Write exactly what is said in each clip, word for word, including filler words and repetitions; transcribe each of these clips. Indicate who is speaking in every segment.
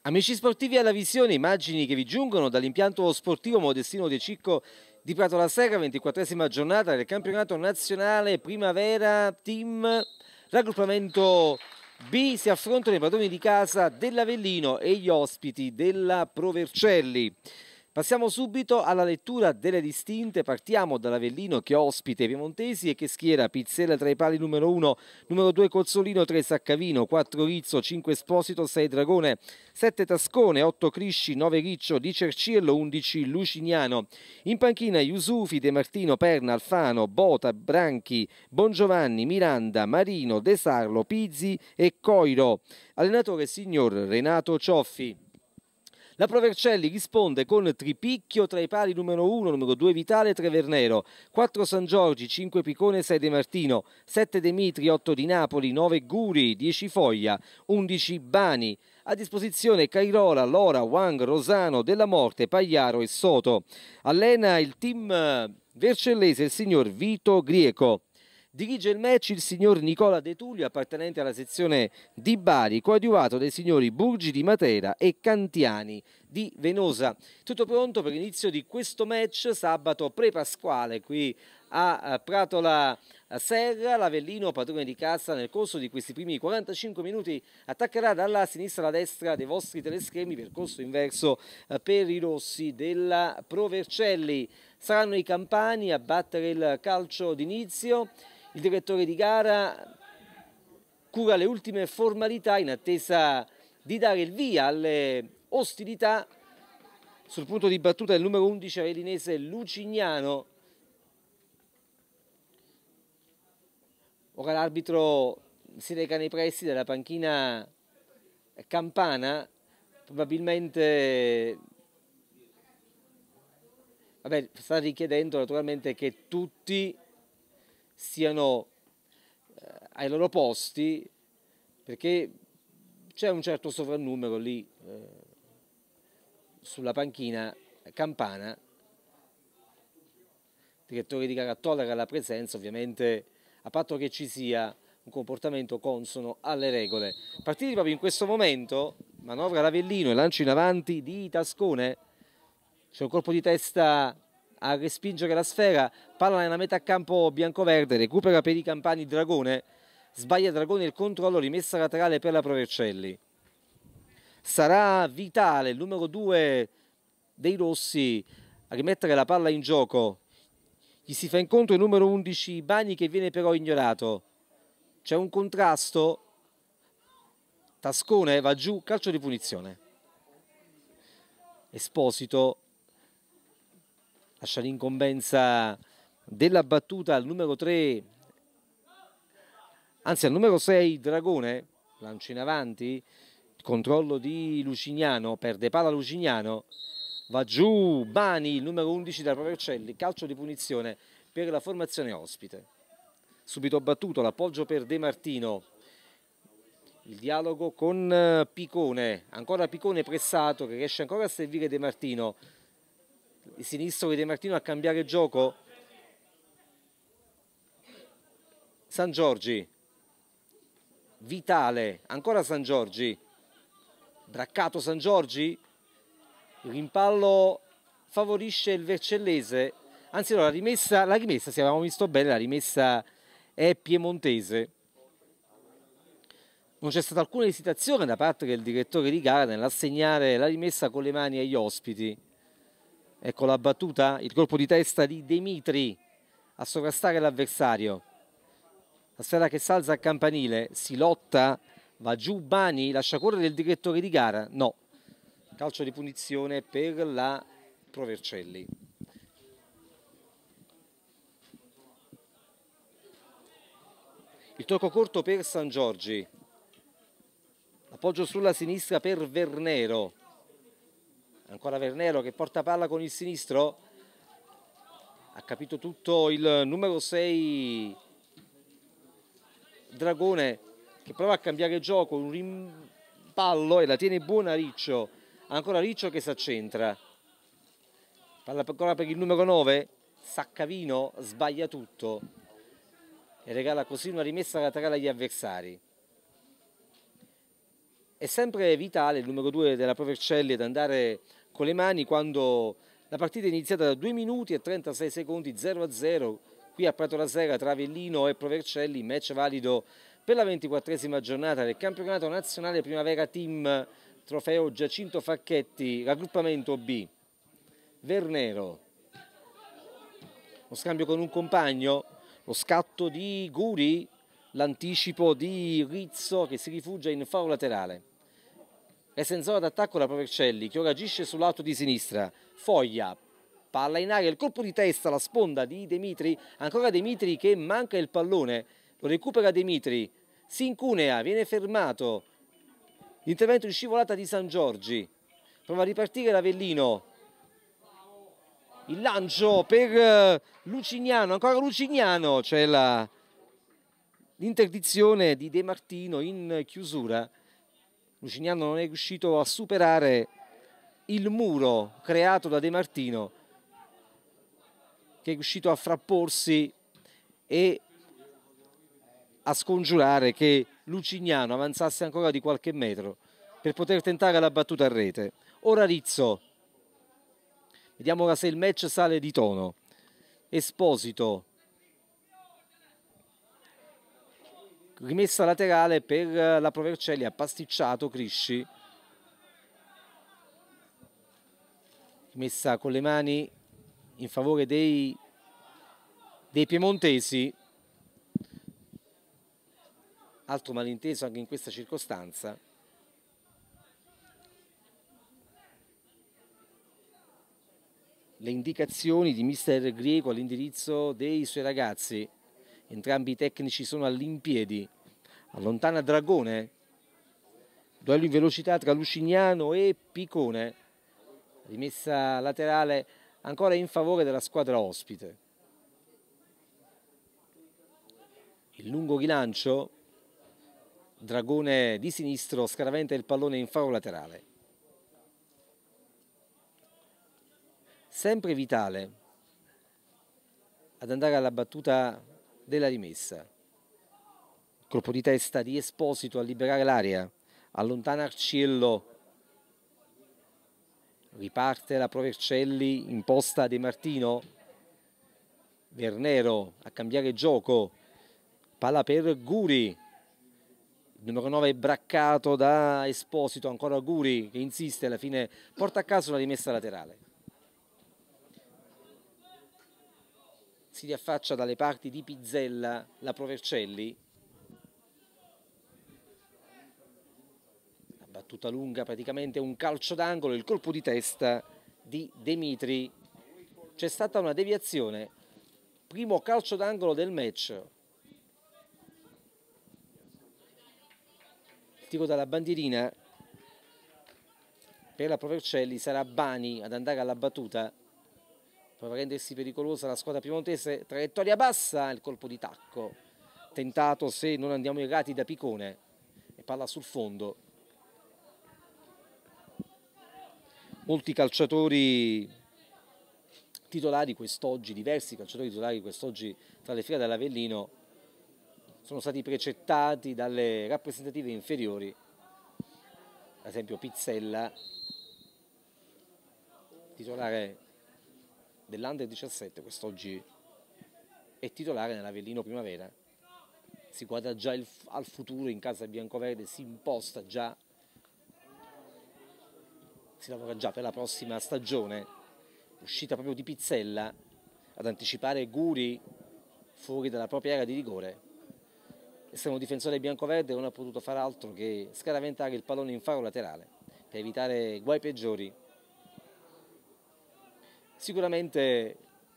Speaker 1: Amici sportivi alla visione, immagini che vi giungono dall'impianto sportivo Modestino De Cicco di Prato la Serra, ventiquattresima giornata del campionato nazionale Primavera Team. Raggruppamento B, si affrontano i padroni di casa dell'Avellino e gli ospiti della Provercelli. Passiamo subito alla lettura delle distinte. Partiamo dall'Avellino che ospita i piemontesi e che schiera Pizzella tra i pali numero uno, numero due Cozzolino, tre Saccavino, quattro Rizzo, cinque Esposito, sei Dragone, sette Tascone, otto Crisci, nove Riccio, di Cerciello, undici Lucignano. In panchina Yusufi, De Martino, Perna, Alfano, Bota, Branchi, Bongiovanni, Miranda, Marino, De Sarlo, Pizzi e Coiro. Allenatore signor Renato Cioffi. La Provercelli risponde con Tripicchio tra i pali numero uno, numero due Vitale, tre Vernero, quattro San Giorgi, cinque Picone, sei De Martino, sette Demitri, otto di Napoli, nove Guri, dieci Foglia, undici Bani. A disposizione Cairola, Lora, Wang, Rosano, Della Morte, Pagliaro e Soto. Allena il team vercellese il signor Vito Grieco. Dirige il match il signor Nicola De Tullio, appartenente alla sezione di Bari, coadiuvato dai signori Burgi di Matera e Cantiani di Venosa. Tutto pronto per l'inizio di questo match sabato pre-pasquale qui a Pratola Serra. L'Avellino, padrone di casa, nel corso di questi primi quarantacinque minuti attaccherà dalla sinistra alla destra dei vostri teleschermi, percorso inverso per i rossi della Provercelli. Saranno i campani a battere il calcio d'inizio. Il direttore di gara cura le ultime formalità in attesa di dare il via alle ostilità sul punto di battuta del numero undici avellinese Lucignano. Ora l'arbitro si reca nei pressi della panchina campana, probabilmente vabbè, sta richiedendo naturalmente che tutti siano eh, ai loro posti, perché c'è un certo sovrannumero lì eh, sulla panchina campana. Il direttore di gara tollera la presenza, ovviamente a patto che ci sia un comportamento consono alle regole. Partiti proprio in questo momento, manovra l'Avellino e lancio in avanti di Tascone. C'è un colpo di testa a respingere la sfera, palla nella metà campo biancoverde, recupera per i campani Dragone, sbaglia Dragone il controllo, rimessa laterale per la Provercelli. Sarà Vitale, il numero due dei rossi, a rimettere la palla in gioco. Gli si fa incontro il numero undici Bani, che viene però ignorato. C'è un contrasto, Tascone va giù, calcio di punizione. Esposito lascia l'incombenza della battuta al numero tre, anzi al numero sei Dragone, lancio in avanti, controllo di Lucignano, perde palla Lucignano, va giù Bani, il numero undici della Provercelli, calcio di punizione per la formazione ospite. Subito battuto l'appoggio per De Martino, il dialogo con Picone, ancora Picone pressato che riesce ancora a servire De Martino. Il sinistro di De Martino a cambiare gioco. San Giorgi, Vitale, ancora San Giorgi, braccato San Giorgi, il rimpallo favorisce il vercellese, anzi no, la rimessa, la rimessa, se avevamo visto bene, la rimessa è piemontese. Non c'è stata alcuna esitazione da parte del direttore di gara nell'assegnare la rimessa con le mani agli ospiti. Ecco la battuta, il colpo di testa di Demitri a sovrastare l'avversario. La sfera che salza a campanile, si lotta, va giù Bani, lascia correre il direttore di gara, no. Calcio di punizione per la Provercelli. Il tocco corto per San Giorgi. Appoggio sulla sinistra per Vernero. Ancora Vernero che porta palla con il sinistro. Ha capito tutto il numero sei Dragone, che prova a cambiare gioco, un rimpallo e la tiene buona Riccio. Ancora Riccio che si accentra. Palla ancora per il numero nove, Saccavino, sbaglia tutto e regala così una rimessa laterale agli avversari. È sempre vitale il numero due della Provercelli ad andare con le mani quando la partita è iniziata da due minuti e trentasei secondi, zero a zero, qui a Prato la Sera tra Avellino e Provercelli, match valido per la ventiquattresima giornata del campionato nazionale Primavera Team Trofeo Giacinto Facchetti, raggruppamento B. Vernero, lo scambio con un compagno, lo scatto di Guri, l'anticipo di Rizzo che si rifugia in fallo laterale. Resta in zona d'attacco la Provercelli che ora agisce sul lato di sinistra. Foglia, palla in aria, il colpo di testa, la sponda di Demitri, ancora Demitri che manca il pallone, lo recupera Demitri, si incunea, viene fermato, l'intervento di scivolata di San Giorgi, prova a ripartire l'Avellino, il lancio per Lucignano, ancora Lucignano, c'è l'interdizione di De Martino in chiusura. Lucignano non è riuscito a superare il muro creato da De Martino, che è riuscito a frapporsi e a scongiurare che Lucignano avanzasse ancora di qualche metro per poter tentare la battuta a rete. Ora Rizzo, vediamo ora se il match sale di tono. Esposito, rimessa laterale per la Provercelli, ha pasticciato Crisci, rimessa con le mani in favore dei, dei piemontesi, altro malinteso anche in questa circostanza. Le indicazioni di mister Griego all'indirizzo dei suoi ragazzi. Entrambi i tecnici sono all'impiedi. Allontana Dragone. Duello in velocità tra Lucignano e Picone. Rimessa laterale ancora in favore della squadra ospite. Il lungo rilancio. Dragone di sinistro scaraventa il pallone in fallo laterale. Sempre vitale ad andare alla battuta della rimessa. Colpo di testa di Esposito a liberare l'area, allontana Arciello, riparte la Provercelli, imposta De Martino, Vernero a cambiare gioco, palla per Guri, il numero nove è braccato da Esposito, ancora Guri che insiste, alla fine porta a casa una rimessa laterale. Si riaffaccia dalle parti di Pizzella la Provercelli, la battuta lunga, praticamente un calcio d'angolo, il colpo di testa di Demitri. C'è stata una deviazione, primo calcio d'angolo del match. Il tiro dalla bandierina per la Provercelli, sarà Bani ad andare alla battuta. Prova a rendersi pericolosa la squadra piemontese, traiettoria bassa, il colpo di tacco, tentato se non andiamo errati da Picone, e palla sul fondo. Molti calciatori titolari quest'oggi, diversi calciatori titolari quest'oggi tra le fila dell'Avellino, sono stati precettati dalle rappresentative inferiori, ad esempio Pizzella, titolare dell'Under diciassette, quest'oggi è titolare nell'Avellino Primavera, si guarda già il, al futuro in casa biancoverde, si imposta già, si lavora già per la prossima stagione. Uscita proprio di Pizzella ad anticipare Guri fuori dalla propria area di rigore. Estremo difensore biancoverde non ha potuto fare altro che scaraventare il pallone in faro laterale per evitare guai peggiori. Sicuramente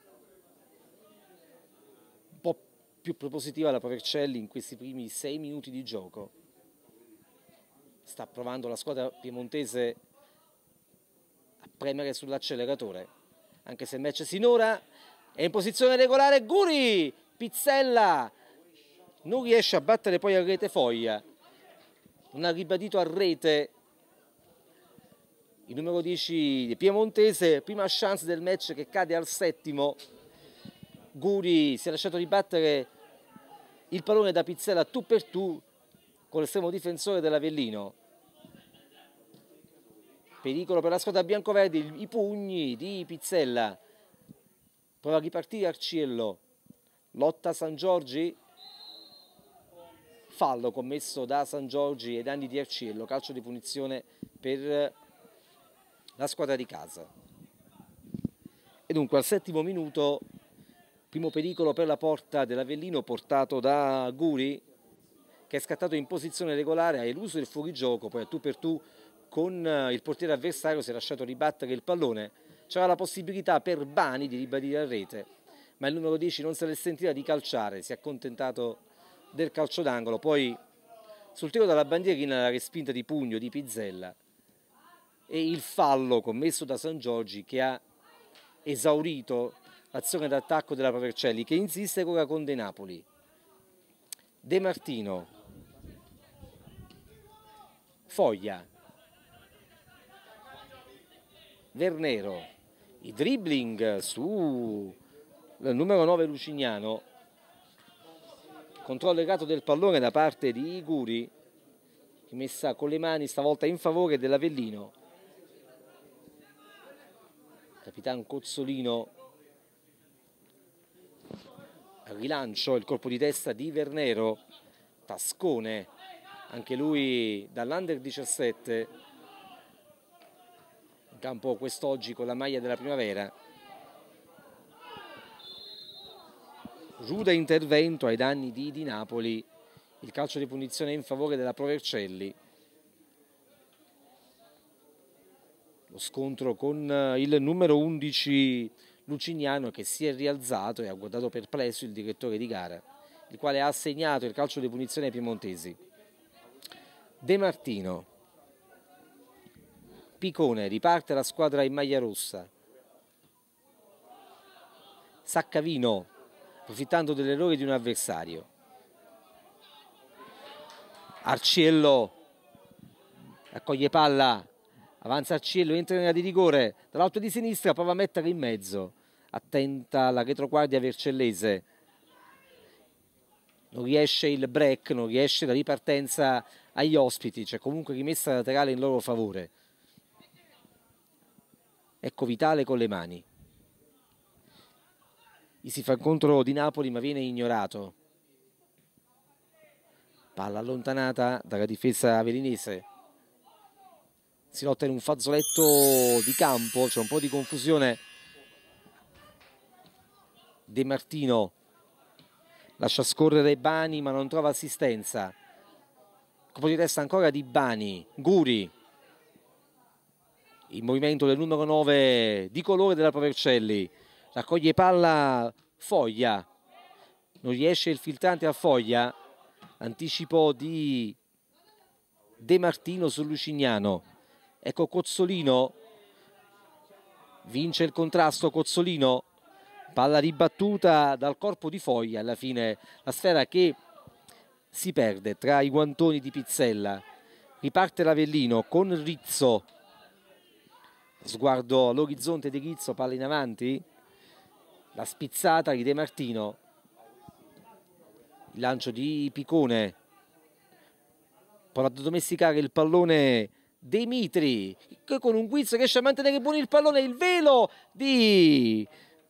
Speaker 1: un po' più propositiva la Provercelli in questi primi sei minuti di gioco. Sta provando la squadra piemontese a premere sull'acceleratore, anche se il match sinora è in posizione regolare. Guri, Pizzella non riesce a battere poi a rete Foglia, non ha ribadito a rete il numero dieci piemontese, prima chance del match che cade al settimo. Guri si è lasciato ribattere il pallone da Pizzella tu per tu con l'estremo difensore dell'Avellino. pericolo per la squadra biancoverdi, i pugni di Pizzella, prova a ripartire Arciello, lotta San Giorgi, fallo commesso da San Giorgi ai danni di Arciello, calcio di punizione per la squadra di casa. E dunque al settimo minuto, primo pericolo per la porta dell'Avellino portato da Guri, che è scattato in posizione regolare, ha eluso il fuorigioco, poi a tu per tu con il portiere avversario si è lasciato ribattere il pallone. C'era la possibilità per Bani di ribadire a rete, ma il numero dieci non se l'è sentita di calciare, si è accontentato del calcio d'angolo. Poi sul tiro dalla bandierina la respinta di pugno di Pizzella e il fallo commesso da San Giorgi che ha esaurito l'azione d'attacco della Provercelli, che insiste ora con De Napoli. De Martino, Foglia, Vernero, i dribbling su il numero nove Lucignano, controllo errato del pallone da parte di Guri, messa con le mani stavolta in favore dell'Avellino. Capitan Cozzolino, rilancio, il colpo di testa di Vernero, Tascone, anche lui dall'Under diciassette, in campo quest'oggi con la maglia della Primavera. Rude intervento ai danni di Di Napoli, il calcio di punizione in favore della Provercelli. Lo scontro con il numero undici Lucignano, che si è rialzato e ha guardato perplesso il direttore di gara, il quale ha assegnato il calcio di punizione ai piemontesi. De Martino, Picone, riparte la squadra in maglia rossa. Saccavino, approfittando dell'errore di un avversario. Arciello raccoglie palla, avanza Arciello, entra in area di rigore, dall'alto di sinistra prova a mettere in mezzo, attenta la retroguardia vercellese, non riesce il break, non riesce la ripartenza agli ospiti, c'è comunque rimessa laterale in loro favore. Ecco Vitale con le mani, gli si fa contro di Napoli ma viene ignorato, palla allontanata dalla difesa avelinese. Si lotta in un fazzoletto di campo, c'è un po' di confusione. De Martino lascia scorrere Bani ma non trova assistenza. Colpo di testa ancora di Bani. Guri, il movimento del numero nove di colore della Provercelli, raccoglie palla Foglia, non riesce il filtrante a Foglia, anticipo di De Martino sul Lucignano. Ecco Cozzolino, vince il contrasto Cozzolino, palla ribattuta dal corpo di Foglia, alla fine la sfera che si perde tra i guantoni di Pizzella. Riparte l'Avellino con Rizzo, sguardo all'orizzonte di Rizzo, palla in avanti, la spizzata di De Martino, il lancio di Picone, prova ad addomesticare il pallone Dimitri, che con un guizzo riesce a mantenere buono il pallone, il velo di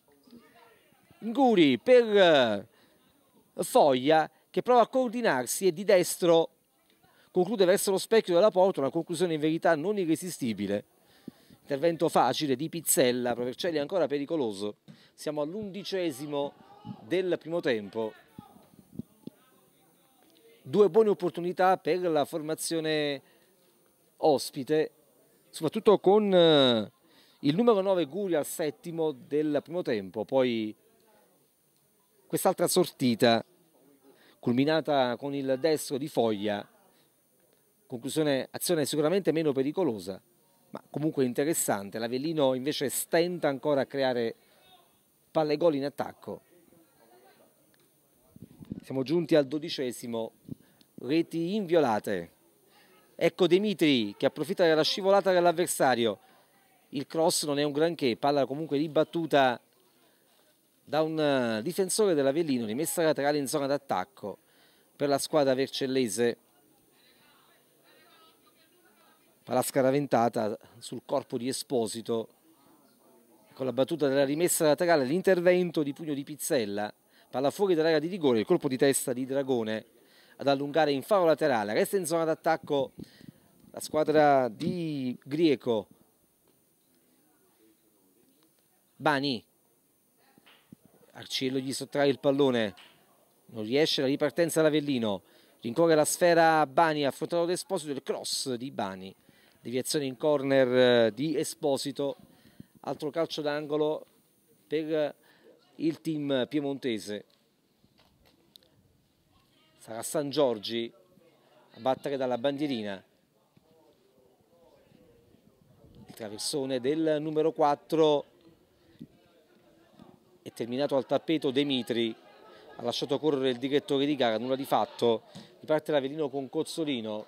Speaker 1: Guri per Foglia, che prova a coordinarsi e di destro conclude verso lo specchio della porta, una conclusione in verità non irresistibile. Intervento facile di Pizzella, Provercelli ancora pericoloso. Siamo all'undicesimo del primo tempo. Due buone opportunità per la formazione ospite, soprattutto con il numero nove Guri al settimo del primo tempo. Poi quest'altra sortita culminata con il destro di Foglia, conclusione, azione sicuramente meno pericolosa ma comunque interessante. L'Avellino invece stenta ancora a creare palle gol in attacco. Siamo giunti al dodicesimo, reti inviolate. Ecco Dimitri che approfitta della scivolata dell'avversario, il cross non è un granché, palla comunque ribattuta da un difensore dell'Avellino, rimessa laterale in zona d'attacco per la squadra vercellese. palla scaraventata sul corpo di Esposito, con la battuta della rimessa laterale, l'intervento di pugno di Pizzella, palla fuori dall'area di rigore, il colpo di testa di Dragone ad allungare in faro laterale. Resta in zona d'attacco la squadra di Grieco. Bani, Arciello gli sottrae il pallone, non riesce la ripartenza l'Avellino, rincorre la sfera Bani, affrontato l'Esposito, il cross di Bani, deviazione in corner di Esposito, altro calcio d'angolo per il team piemontese. Sarà San Giorgi a battere dalla bandierina. Il traversone del numero quattro è terminato al tappeto. Demitri ha lasciato correre il direttore di gara, nulla di fatto. Riparte l'Avellino con Cozzolino,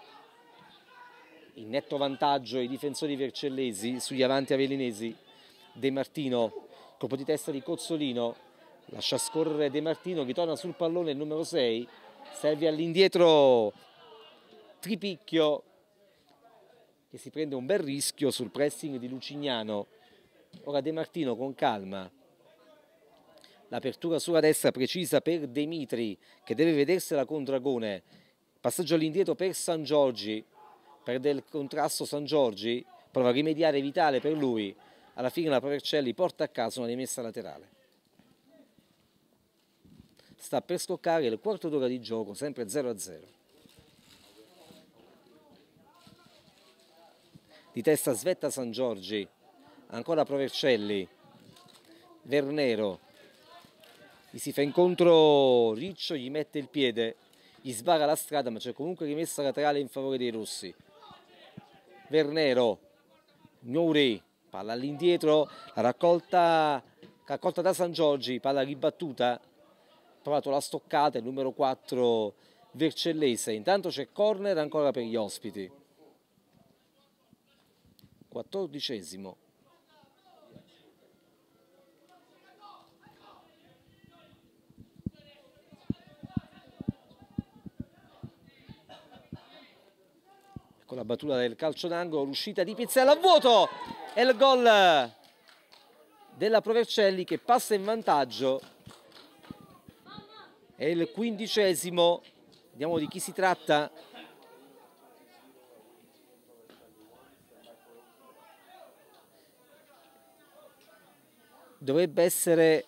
Speaker 1: in netto vantaggio i difensori vercellesi sugli avanti avellinesi. De Martino, colpo di testa di Cozzolino, lascia scorrere De Martino, ritorna sul pallone il numero sei, serve all'indietro Tripicchio che si prende un bel rischio sul pressing di Lucignano. Ora De Martino con calma, l'apertura sulla destra precisa per Demitri che deve vedersela con Dragone, passaggio all'indietro per San Giorgi, perde il contrasto San Giorgi, prova a rimediare Vitale per lui, alla fine la Provercelli porta a casa una rimessa laterale. Sta per scoccare il quarto d'ora di gioco, sempre zero a zero. Di testa svetta San Giorgi, ancora Provercelli, Vernero, gli si fa incontro Riccio, gli mette il piede, gli sbarra la strada, ma c'è comunque rimessa laterale in favore dei rossi. Vernero, Nouri, palla all'indietro, la raccolta, raccolta da San Giorgi, palla ribattuta, provato la stoccata, il numero quattro Vercellese. Intanto c'è corner ancora per gli ospiti. Quattordicesimo. Con la battuta del calcio d'angolo, l'uscita di Pizzella a vuoto e il gol della Provercelli che passa in vantaggio. È il quindicesimo, vediamo di chi si tratta. Dovrebbe essere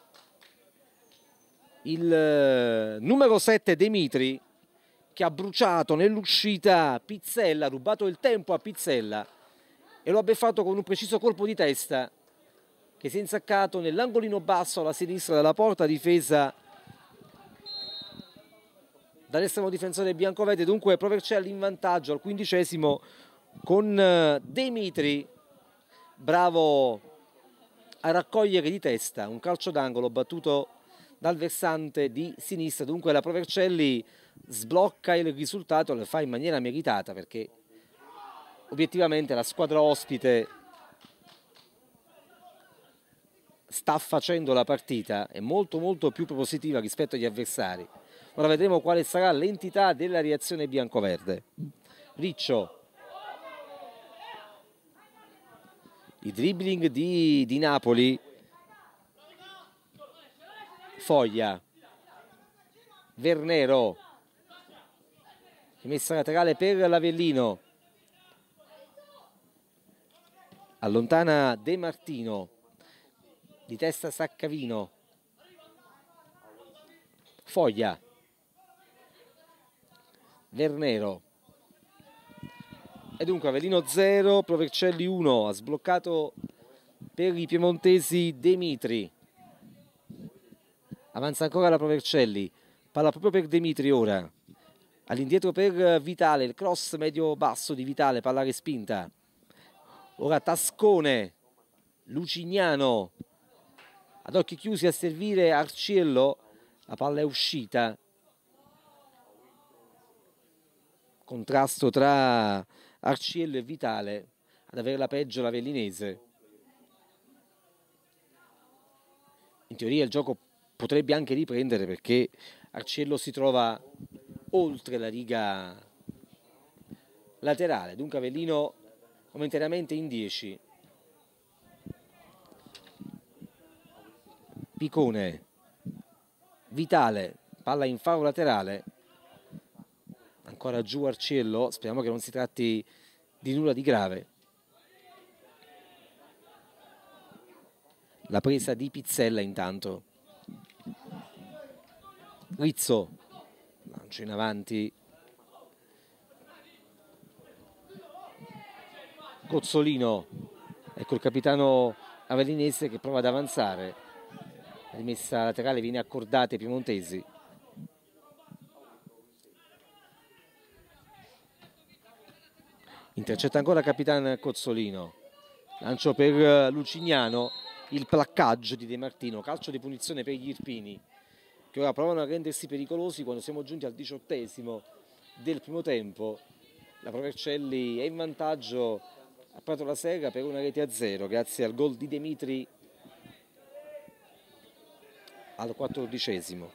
Speaker 1: il numero sette Demitri, che ha bruciato nell'uscita Pizzella, ha rubato il tempo a Pizzella e lo ha beffato con un preciso colpo di testa che si è insaccato nell'angolino basso alla sinistra della porta difesa dall'estremo difensore biancoverde. Dunque Provercelli in vantaggio al quindicesimo con Demitri bravo a raccogliere di testa un calcio d'angolo battuto dal versante di sinistra. Dunque la Provercelli sblocca il risultato, lo fa in maniera meritata perché obiettivamente la squadra ospite sta facendo la partita, è molto molto più propositiva rispetto agli avversari. Ora vedremo quale sarà l'entità della reazione biancoverde. Riccio, i dribbling di, di Napoli, Foglia, Vernero, rimessa laterale per l'Avellino, allontana De Martino, di testa Saccavino, Foglia, Vernero, e dunque Avellino zero, Provercelli uno, ha sbloccato per i piemontesi Demitri, avanza ancora la Provercelli, palla proprio per Demitri ora, all'indietro per Vitale, il cross medio-basso di Vitale, palla respinta, ora Tascone, Lucignano, ad occhi chiusi a servire Arciello, la palla è uscita, contrasto tra Arciello e Vitale, ad avere la peggio l'Avellinese. In teoria il gioco potrebbe anche riprendere perché Arciello si trova oltre la riga laterale, dunque Avellino momentaneamente in dieci. Picone, Vitale, palla in fallo laterale, ancora giù Arciello, speriamo che non si tratti di nulla di grave. La presa di Pizzella intanto. Rizzo, lancio in avanti. Cozzolino, ecco il capitano avellinese che prova ad avanzare. La rimessa laterale viene accordata ai piemontesi. Intercetta ancora il capitano Cozzolino. Lancio per Lucignano, il placcaggio di De Martino, calcio di punizione per gli Irpini, che ora provano a rendersi pericolosi quando siamo giunti al diciottesimo del primo tempo. La Provercelli è in vantaggio a Prato la Serra per una rete a zero, grazie al gol di Demitri al quattordicesimo.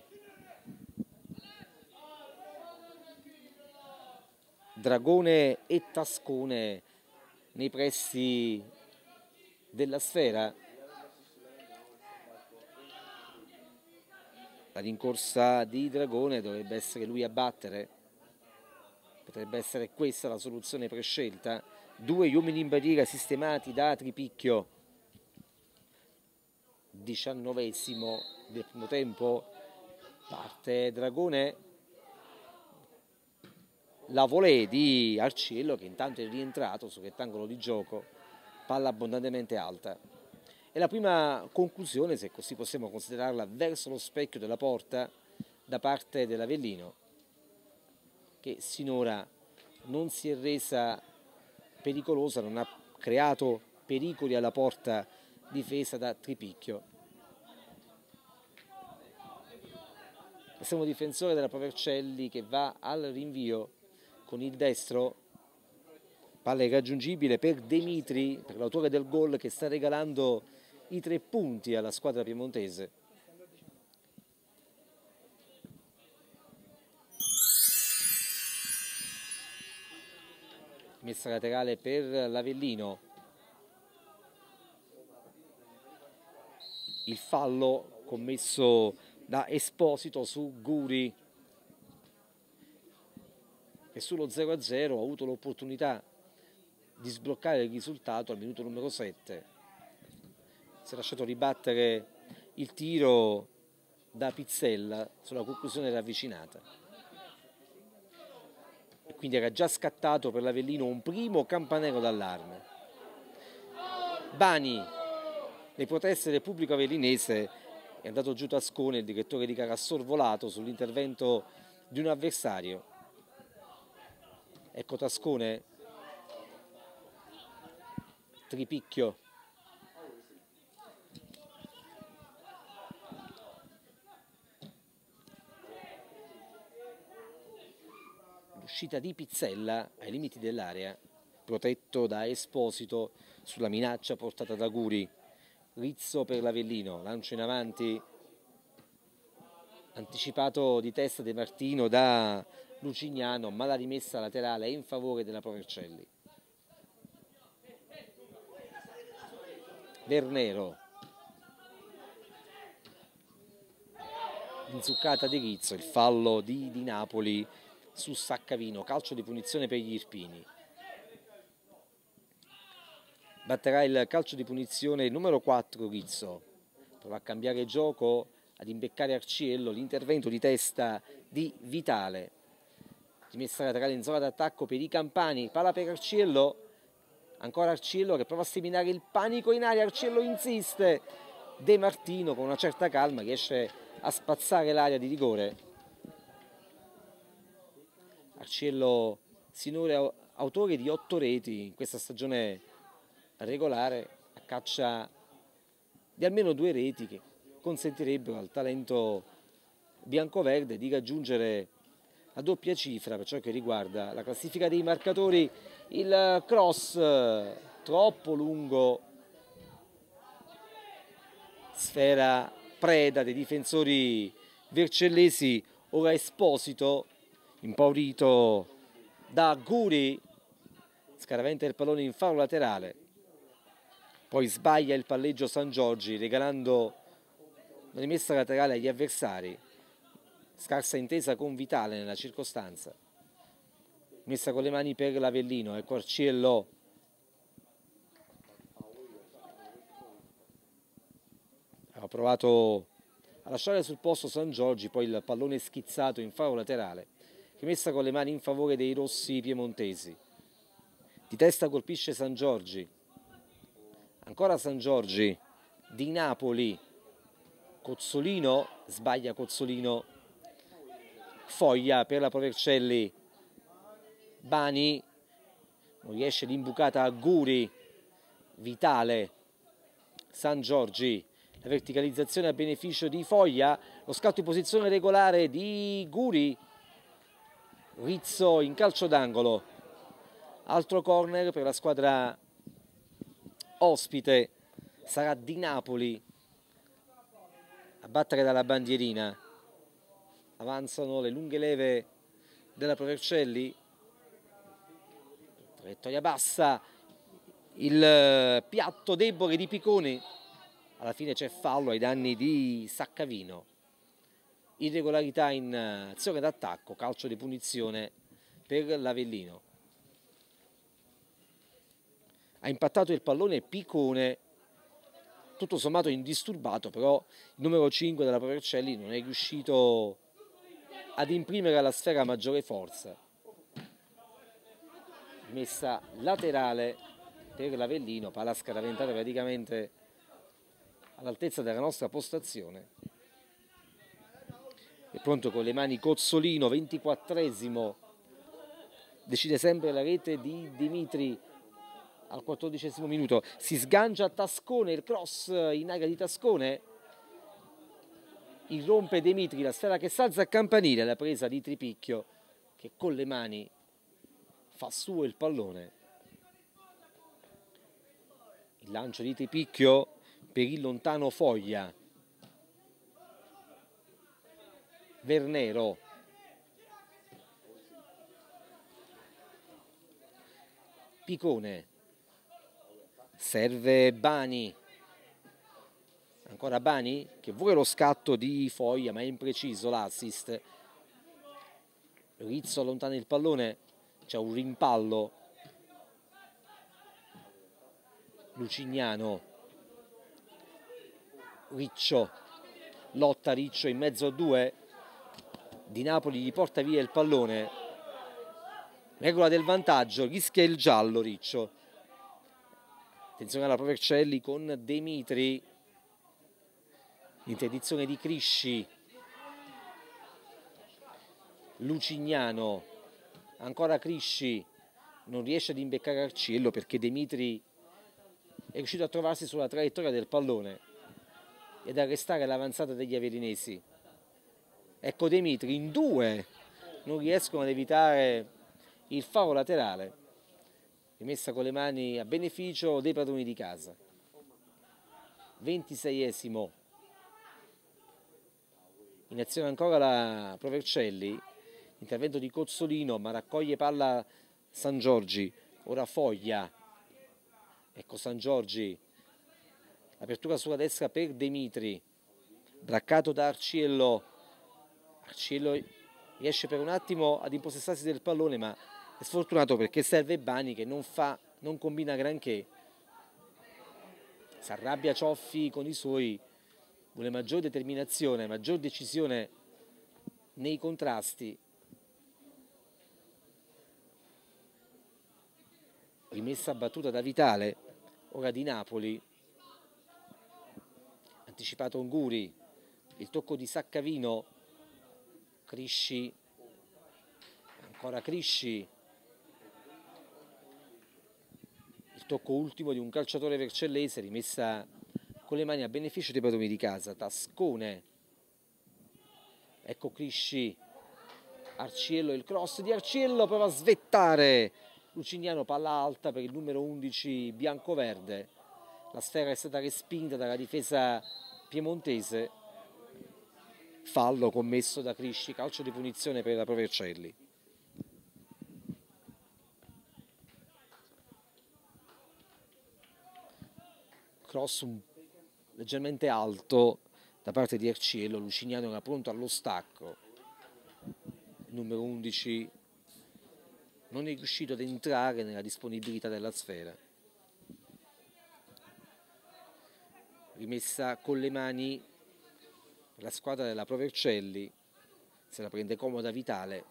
Speaker 1: Dragone e Tascone nei pressi della sfera. La rincorsa di Dragone dovrebbe essere lui a battere. Potrebbe essere questa la soluzione prescelta. Due uomini in barriera sistemati da Tripicchio. diciannovesimo del primo tempo. Parte Dragone. La volée di Arciello che intanto è rientrato sul rettangolo di gioco, palla abbondantemente alta. E la prima conclusione, se così possiamo considerarla, verso lo specchio della porta da parte dell'Avellino, che sinora non si è resa pericolosa, non ha creato pericoli alla porta difesa da Tripicchio. Estremo difensore della Provercelli che va al rinvio con il destro, palla irraggiungibile per Demitri, per l'autore del gol che sta regalando i tre punti alla squadra piemontese. Messa laterale per l'Avellino. Il fallo commesso da Esposito su Guri, che sullo zero a zero ha avuto l'opportunità di sbloccare il risultato al minuto numero sette. Si è lasciato ribattere il tiro da Pizzella sulla conclusione ravvicinata. E quindi era già scattato per l'Avellino un primo campanello d'allarme. Bani, le proteste del pubblico avellinese, è andato giù Tascone, il direttore di gara, sorvolato sull'intervento di un avversario. Ecco Tascone, Tripicchio, l'uscita di Pizzella ai limiti dell'area, protetto da Esposito sulla minaccia portata da Guri. Rizzo per l'Avellino, lancio in avanti, anticipato di testa De Martino da Lucignano, ma la rimessa laterale è in favore della Provercelli. Vernero, l'inzuccata di Rizzo, il fallo di, di Napoli su Saccavino, calcio di punizione per gli Irpini. Batterà il calcio di punizione numero quattro Rizzo, prova a cambiare gioco, ad imbeccare Arciello, l'intervento di testa di Vitale. Rimessa laterale in zona d'attacco per i Campani, palla per Arciello, ancora Arciello che prova a seminare il panico in aria, Arciello insiste, De Martino con una certa calma riesce a spazzare l'area di rigore. Arciello sinora autore di otto reti in questa stagione regolare, a caccia di almeno due reti che consentirebbero al talento biancoverde di raggiungere la doppia cifra per ciò che riguarda la classifica dei marcatori. Il cross troppo lungo, sfera preda dei difensori vercellesi. Ora Esposito, impaurito da Guri, scaraventa il pallone in fallo laterale, poi sbaglia il palleggio San Giorgi regalando una rimessa laterale agli avversari, scarsa intesa con Vitale nella circostanza, messa con le mani per l'Avellino, ecco Arciello, ha provato a lasciare sul posto San Giorgi, poi il pallone schizzato in fallo laterale, rimessa con le mani in favore dei rossi piemontesi. Di testa colpisce San Giorgi, ancora San Giorgi, di Napoli, Cozzolino, sbaglia Cozzolino, Foglia per la Provercelli, Bani, non riesce l'imbucata a Guri, Vitale, San Giorgi, la verticalizzazione a beneficio di Foglia, lo scatto in posizione regolare di Guri, Rizzo in calcio d'angolo, altro corner per la squadra ospite, sarà di Napoli a battere dalla bandierina. Avanzano le lunghe leve della Provercelli, traiettoria bassa, il piatto debole di Piconi, alla fine c'è fallo ai danni di Saccavino, irregolarità in azione d'attacco, calcio di punizione per l'Avellino. Ha impattato il pallone Picone, tutto sommato indisturbato, però il numero cinque della Provercelli non è riuscito ad imprimere alla sfera maggiore forza. Messa laterale per l'Avellino, palla scaraventata praticamente all'altezza della nostra postazione. È pronto con le mani Cozzolino, ventiquattresimo, decide sempre la rete di Dimitri al quattordicesimo minuto, si sgancia a Tascone, il cross in area di Tascone, irrompe Dimitri, la sfera che salza a campanile, la presa di Tripicchio che con le mani fa suo il pallone. Il lancio di Tripicchio per il lontano Foglia, Vernero, Picone, serve Bani, ancora Bani che vuole lo scatto di Foglia ma è impreciso l'assist. Rizzo allontana il pallone, c'è un rimpallo, Lucignano, Riccio, lotta Riccio in mezzo a due, Di Napoli gli porta via il pallone, regola del vantaggio, rischia il giallo Riccio. Attenzione alla Provercelli con Dimitri, interdizione di Crisci, Lucignano, ancora Crisci, non riesce ad imbeccare Arciello perché Dimitri è riuscito a trovarsi sulla traiettoria del pallone ed arrestare l'avanzata degli averinesi. Ecco Dimitri, in due non riescono ad evitare il fallo laterale, rimessa con le mani a beneficio dei padroni di casa. ventiseiesimo, in azione ancora la Provercelli, intervento di Cozzolino ma raccoglie palla San Giorgi, ora Foglia, ecco San Giorgi, apertura sulla destra per Dimitri, braccato da Arciello, Arciello riesce per un attimo ad impossessarsi del pallone ma è sfortunato perché serve Bani che non fa, non combina granché. Si arrabbia Cioffi con i suoi, vuole maggior determinazione, maggior decisione nei contrasti. Rimessa battuta da Vitale, ora di Napoli, anticipato Onguri, il tocco di Saccavino, Crisci, ancora Crisci, il tocco ultimo di un calciatore vercellese, rimessa con le mani a beneficio dei padroni di casa, Tascone, ecco Crisci, Arciello, il cross di Arciello, prova a svettare, Lucignano, palla alta per il numero undici bianco-verde, la sfera è stata respinta dalla difesa piemontese, fallo commesso da Crisci, calcio di punizione per la Provercelli. cross un, leggermente alto da parte di Arciello. Lucignano era pronto allo stacco, il numero undici non è riuscito ad entrare nella disponibilità della sfera. Rimessa con le mani la squadra della Provercelli, se la prende comoda Vitale.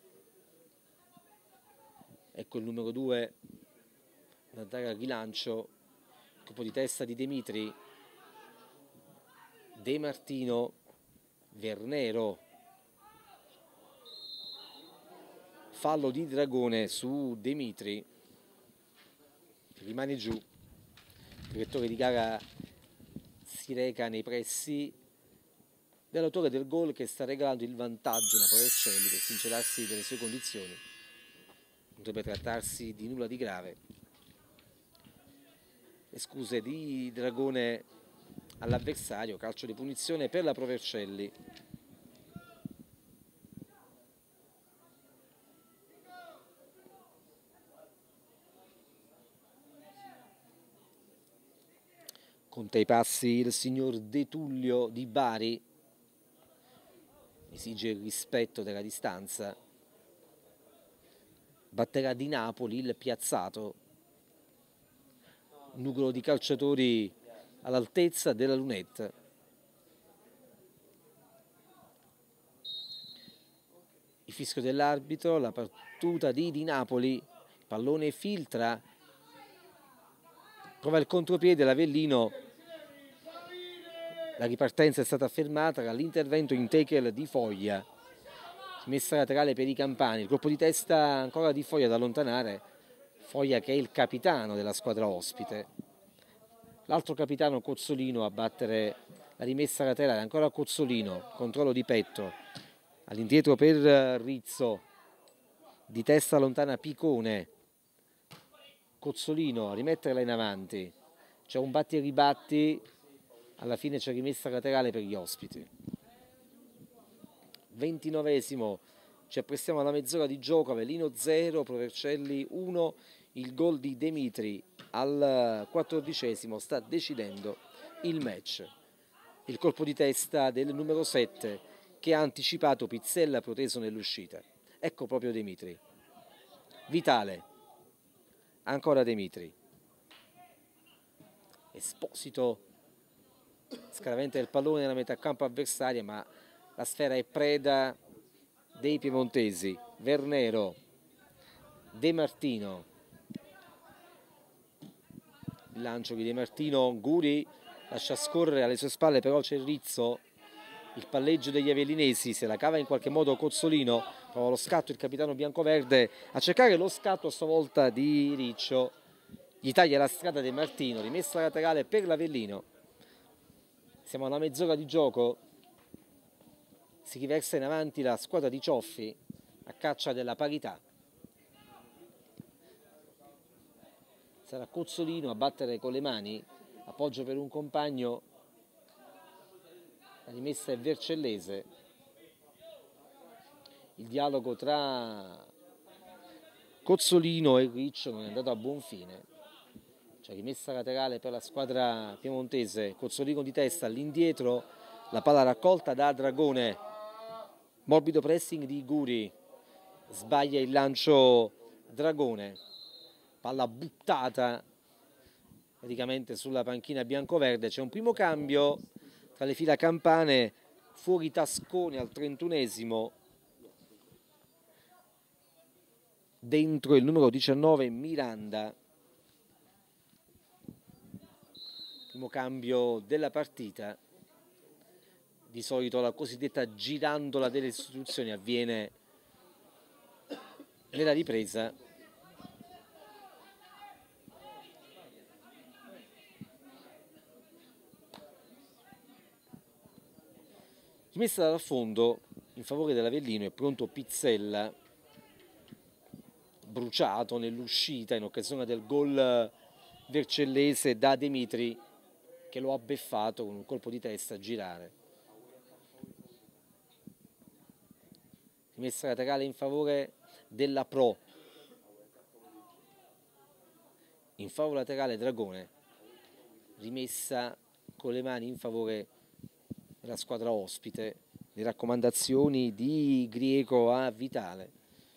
Speaker 1: Ecco il numero due ad andare al rilancio, colpo di testa di Demitri, De Martino, Vernero, fallo di Dragone su Demitri, rimane giù, il direttore di gara si reca nei pressi dell'autore del gol che sta regalando il vantaggio alla Provercelli per sincerarsi delle sue condizioni. Non dovrebbe trattarsi di nulla di grave. Le scuse di Dragone all'avversario, calcio di punizione per la Provercelli. Conta i passi il signor De Tullio di Bari, esige il rispetto della distanza, batterà di Napoli il Piazzato, nucleo di calciatori all'altezza della lunetta. Il fischio dell'arbitro, la battuta di Di Napoli, pallone filtra, prova il contropiede l'Avellino, la ripartenza è stata fermata dall'intervento in tackle di Foglia, messa laterale per i campani, il colpo di testa ancora di Foglia da allontanare, Foglia che è il capitano della squadra ospite, l'altro capitano Cozzolino a battere la rimessa laterale, ancora Cozzolino, controllo di petto, all'indietro per Rizzo, di testa lontana Picone, Cozzolino a rimetterla in avanti, c'è un batti e ribatti, alla fine c'è rimessa laterale per gli ospiti. ventinovesimo, ci apprestiamo alla mezz'ora di gioco, Avellino zero, Provercelli uno, il gol di Demitri al quattordicesimo sta decidendo il match. Il colpo di testa del numero sette che ha anticipato Pizzella proteso nell'uscita. Ecco proprio Demitri. Vitale, ancora Demitri. Esposito scaraventa il pallone nella metà campo avversaria, ma la sfera è preda dei piemontesi. Vernero, De Martino, il lancio di De Martino, Guri lascia scorrere alle sue spalle, però c'è Rizzo, il palleggio degli avellinesi, se la cava in qualche modo Cozzolino, prova lo scatto il capitano biancoverde a cercare lo scatto a sua volta di Riccio, gli taglia la strada De Martino, rimessa laterale per l'Avellino. Siamo alla mezz'ora di gioco, si riversa in avanti la squadra di Cioffi a caccia della parità. Sarà Cozzolino a battere con le mani, appoggio per un compagno, la rimessa è Vercellese. Il dialogo tra Cozzolino e Riccio non è andato a buon fine. C'è rimessa laterale per la squadra piemontese, Cozzolino di testa all'indietro, la palla raccolta da Dragone, morbido pressing di Guri, sbaglia il lancio Dragone, palla buttata praticamente sulla panchina biancoverde. C'è un primo cambio tra le fila campane, fuori Tascone al trentunesimo, dentro il numero diciannove Miranda. Primo cambio della partita. Di solito la cosiddetta girandola delle istituzioni avviene nella ripresa. Rimessa dal fondo in favore dell'Avellino, è pronto Pizzella, bruciato nell'uscita in occasione del gol vercellese da Demitri, che lo ha beffato con un colpo di testa a girare. Rimessa laterale in favore della Pro, in favore laterale Dragone, rimessa con le mani in favore della squadra ospite. Le raccomandazioni di Grieco a Vitale.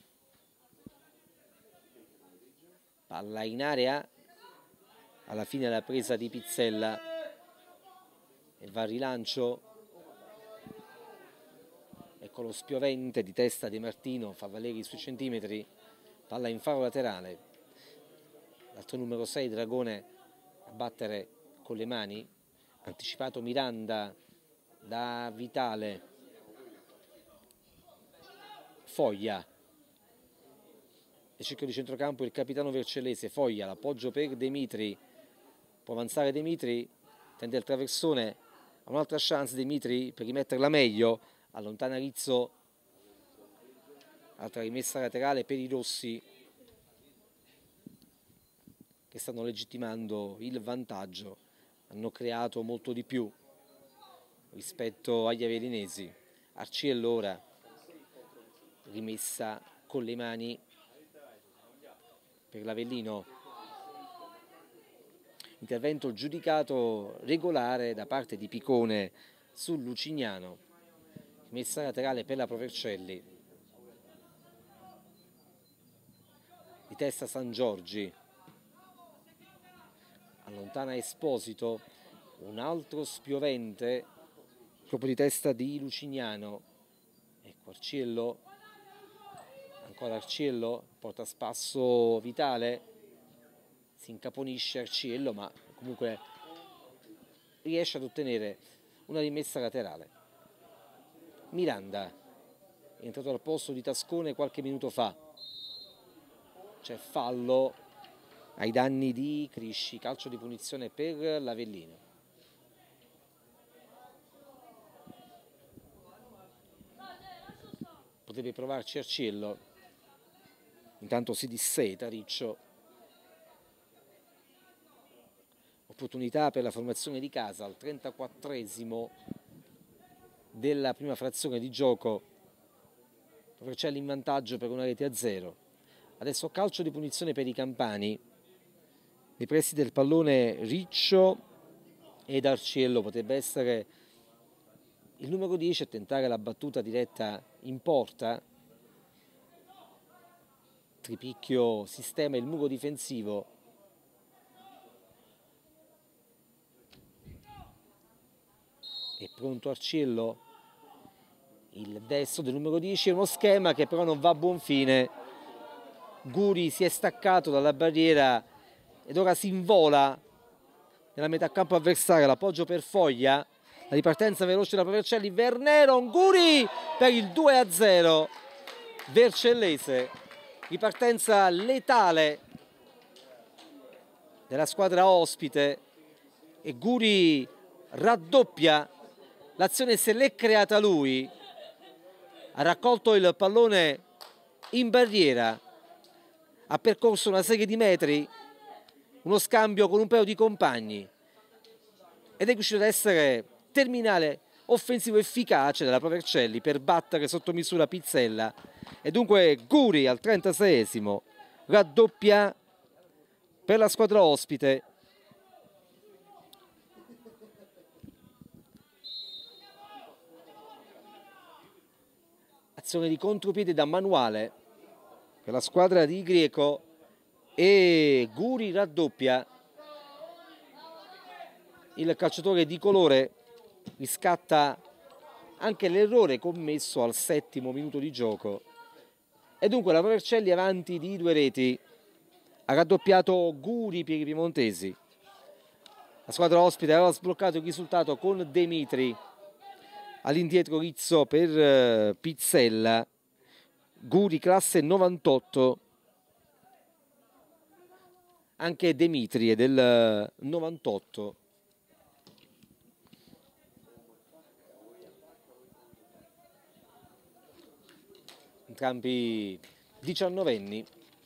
Speaker 1: Palla in area, alla fine la presa di Pizzella e va al rilancio. Ecco lo spiovente di testa di Martino, fa valere i suoi centimetri, palla in faro laterale. L'altro numero sei Dragone a battere con le mani, anticipato Miranda da Vitale. Foglia, e cerchio di centrocampo il capitano vercellese. Foglia, l'appoggio per Demitri, può avanzare Demitri, tende il traversone, ha un'altra chance Demitri per rimetterla meglio, allontana Rizzo, altra rimessa laterale per i rossi che stanno legittimando il vantaggio, hanno creato molto di più rispetto agli avelinesi. Arciello ora, rimessa con le mani per l'Avellino, intervento giudicato regolare da parte di Picone sul Lucignano, rimessa laterale per la Provercelli, di testa San Giorgi, allontana Esposito, un altro spiovente, colpo di testa di Lucignano, ecco Arciello, ancora Arciello, porta a spasso Vitale, si incaponisce Arciello ma comunque riesce ad ottenere una rimessa laterale. Miranda è entrato al posto di Tascone qualche minuto fa, c'è fallo ai danni di Crisci, calcio di punizione per l'Avellino. Potrebbe provarci Arciello, intanto si disseta Riccio. Opportunità per la formazione di casa al trentaquattresimo della prima frazione di gioco. Provercelli in vantaggio per una rete a zero. Adesso calcio di punizione per i campani. Nei pressi del pallone Riccio ed Arciello, potrebbe essere il numero dieci a tentare la battuta diretta in porta. Tripicchio sistema il muro difensivo. È pronto Arciello, il destro del numero dieci, è uno schema che però non va a buon fine. Guri si è staccato dalla barriera ed ora si invola nella metà campo avversaria, l'appoggio per Foglia, la ripartenza veloce della Provercelli, Verneron, Guri per il due a zero, vercellese, ripartenza letale della squadra ospite e Guri raddoppia, l'azione se l'è creata lui, ha raccolto il pallone in barriera, ha percorso una serie di metri, uno scambio con un paio di compagni ed è riuscito ad essere terminale offensivo efficace della Provercelli per battere sotto misura Pizzella e dunque Guri al trentaseiesimo raddoppia per la squadra ospite. Azione di contropiede da Manuale per la squadra di Grieco e Guri raddoppia. Il calciatore di colore riscatta anche l'errore commesso al settimo minuto di gioco e dunque la Provercelli avanti di due reti, ha raddoppiato Guri per i piemontesi. La squadra ospite aveva sbloccato il risultato con Demitri, all'indietro Rizzo per Pizzella, Guri classe novantotto, anche Demitri è del novantotto. Entrambi diciannovenni.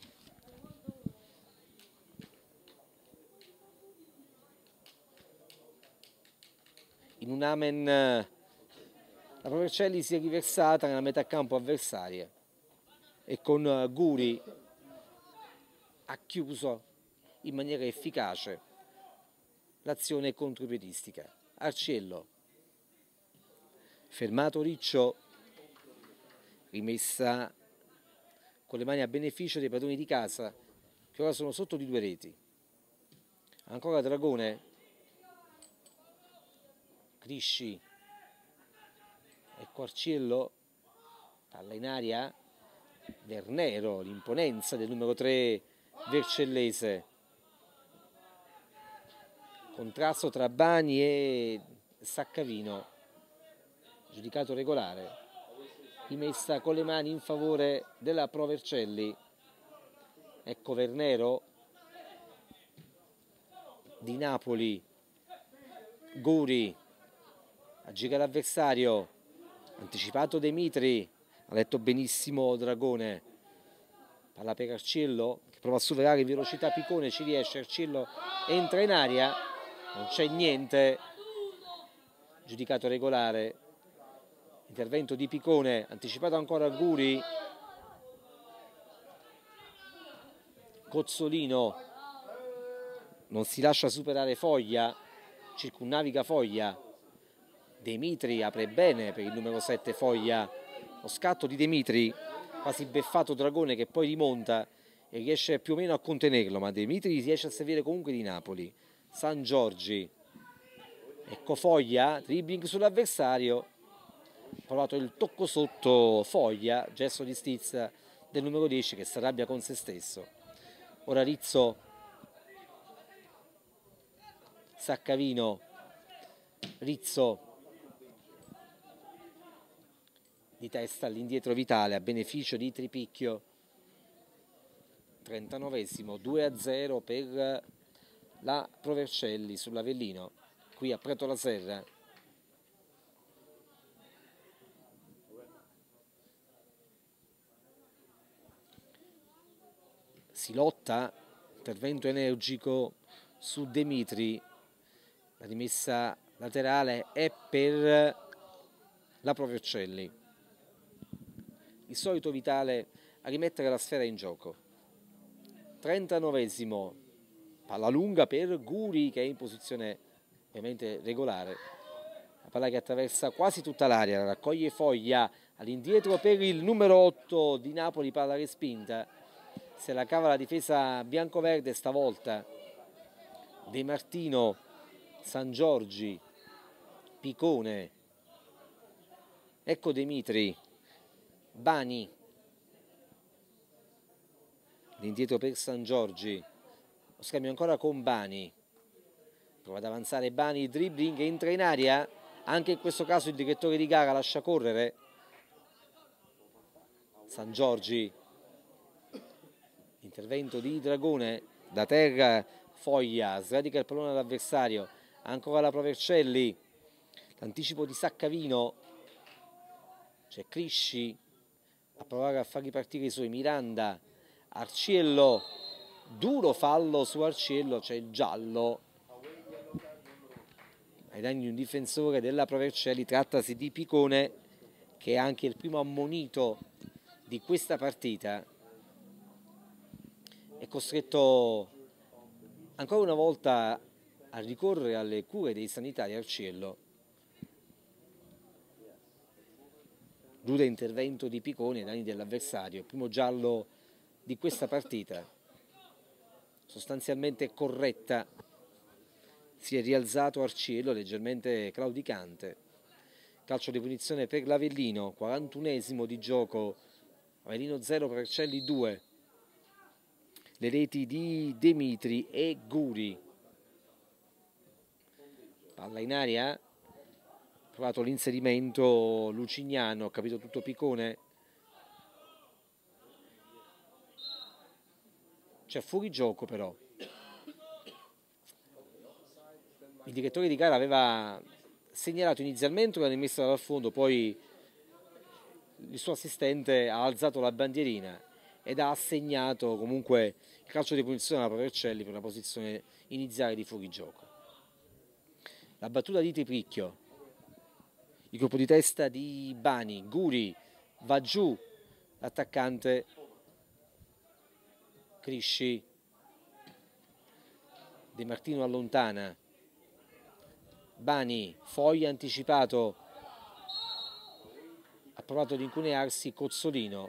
Speaker 1: In un amen la Provercelli si è riversata nella metà campo avversaria e con Guri ha chiuso in maniera efficace l'azione contropiedistica. Arciello, fermato Riccio, rimessa con le mani a beneficio dei padroni di casa, che ora sono sotto di due reti. Ancora Dragone, Crisci, ecco Arciello, palla in aria, Vernero, l'imponenza del numero tre vercellese, contrasto tra Bani e Saccavino, giudicato regolare, rimessa con le mani in favore della Pro Vercelli. Ecco Vernero di Napoli, Guri, aggira l'avversario, anticipato Demitri, ha letto benissimo Dragone, palla per Arciello che prova a superare in velocità Picone, ci riesce, Arciello entra in aria, non c'è niente, giudicato regolare, intervento di Picone, anticipato ancora Guri, Cozzolino non si lascia superare Foglia, circunnaviga Foglia, Demitri apre bene per il numero sette Foglia, lo scatto di Demitri, quasi beffato Dragone che poi rimonta e riesce più o meno a contenerlo, ma Demitri riesce a servire comunque di Napoli. San Giorgi, ecco Foglia, dribbling sull'avversario, provato il tocco sotto Foglia, gesto di stizza del numero dieci che si arrabbia con se stesso. Ora Rizzo, Saccavino, Rizzo di testa all'indietro Vitale a beneficio di Tripicchio. trentanovesimo, due a zero per la Pro Vercelli sull'Avellino, qui a Prato la Serra. Si lotta, intervento energico su Demitri, la rimessa laterale è per la Pro Vercelli. Il solito Vitale a rimettere la sfera in gioco. trentanovesimo, palla lunga per Guri che è in posizione ovviamente regolare, la palla che attraversa quasi tutta l'area, raccoglie Foglia all'indietro per il numero otto di Napoli, palla respinta, se la cava la difesa biancoverde stavolta. De Martino, San Giorgi, Picone, ecco Demitri, Bani, l'indietro per San Giorgi, lo scambio ancora con Bani, prova ad avanzare Bani, dribbling, entra in aria, anche in questo caso il direttore di gara lascia correre, San Giorgi, intervento di Dragone, da terra Foglia, sradica il pallone all'avversario, ancora la Pro Vercelli, l'anticipo di Saccavino, c'è Crisci a provare a far ripartire i suoi, Miranda, Arciello, duro fallo su Arciello, c'è il giallo ai danni di un difensore della Pro Vercelli, trattasi di Picone che è anche il primo ammonito di questa partita, è costretto ancora una volta a ricorrere alle cure dei sanitari Arciello. Rude intervento di Picone ai danni dell'avversario, primo giallo di questa partita, sostanzialmente corretta, si è rialzato Arciello leggermente claudicante, calcio di punizione per l'Avellino, quarantunesimo di gioco, Avellino zero, Vercelli due, le reti di Demitri e Guri, palla in aria, provato l'inserimento Lucignano, ho capito tutto Picone, c'è fuori gioco però, il direttore di gara aveva segnalato inizialmente una rimessa dal fondo, poi il suo assistente ha alzato la bandierina ed ha assegnato comunque il calcio di punizione alla Pro Vercelli per una posizione iniziale di fuorigioco. La battuta di Tripicchio, il colpo di testa di Bani, Guri, va giù l'attaccante Crisci, De Martino allontana, Bani, foglia anticipato, ha provato ad incunearsi Cozzolino.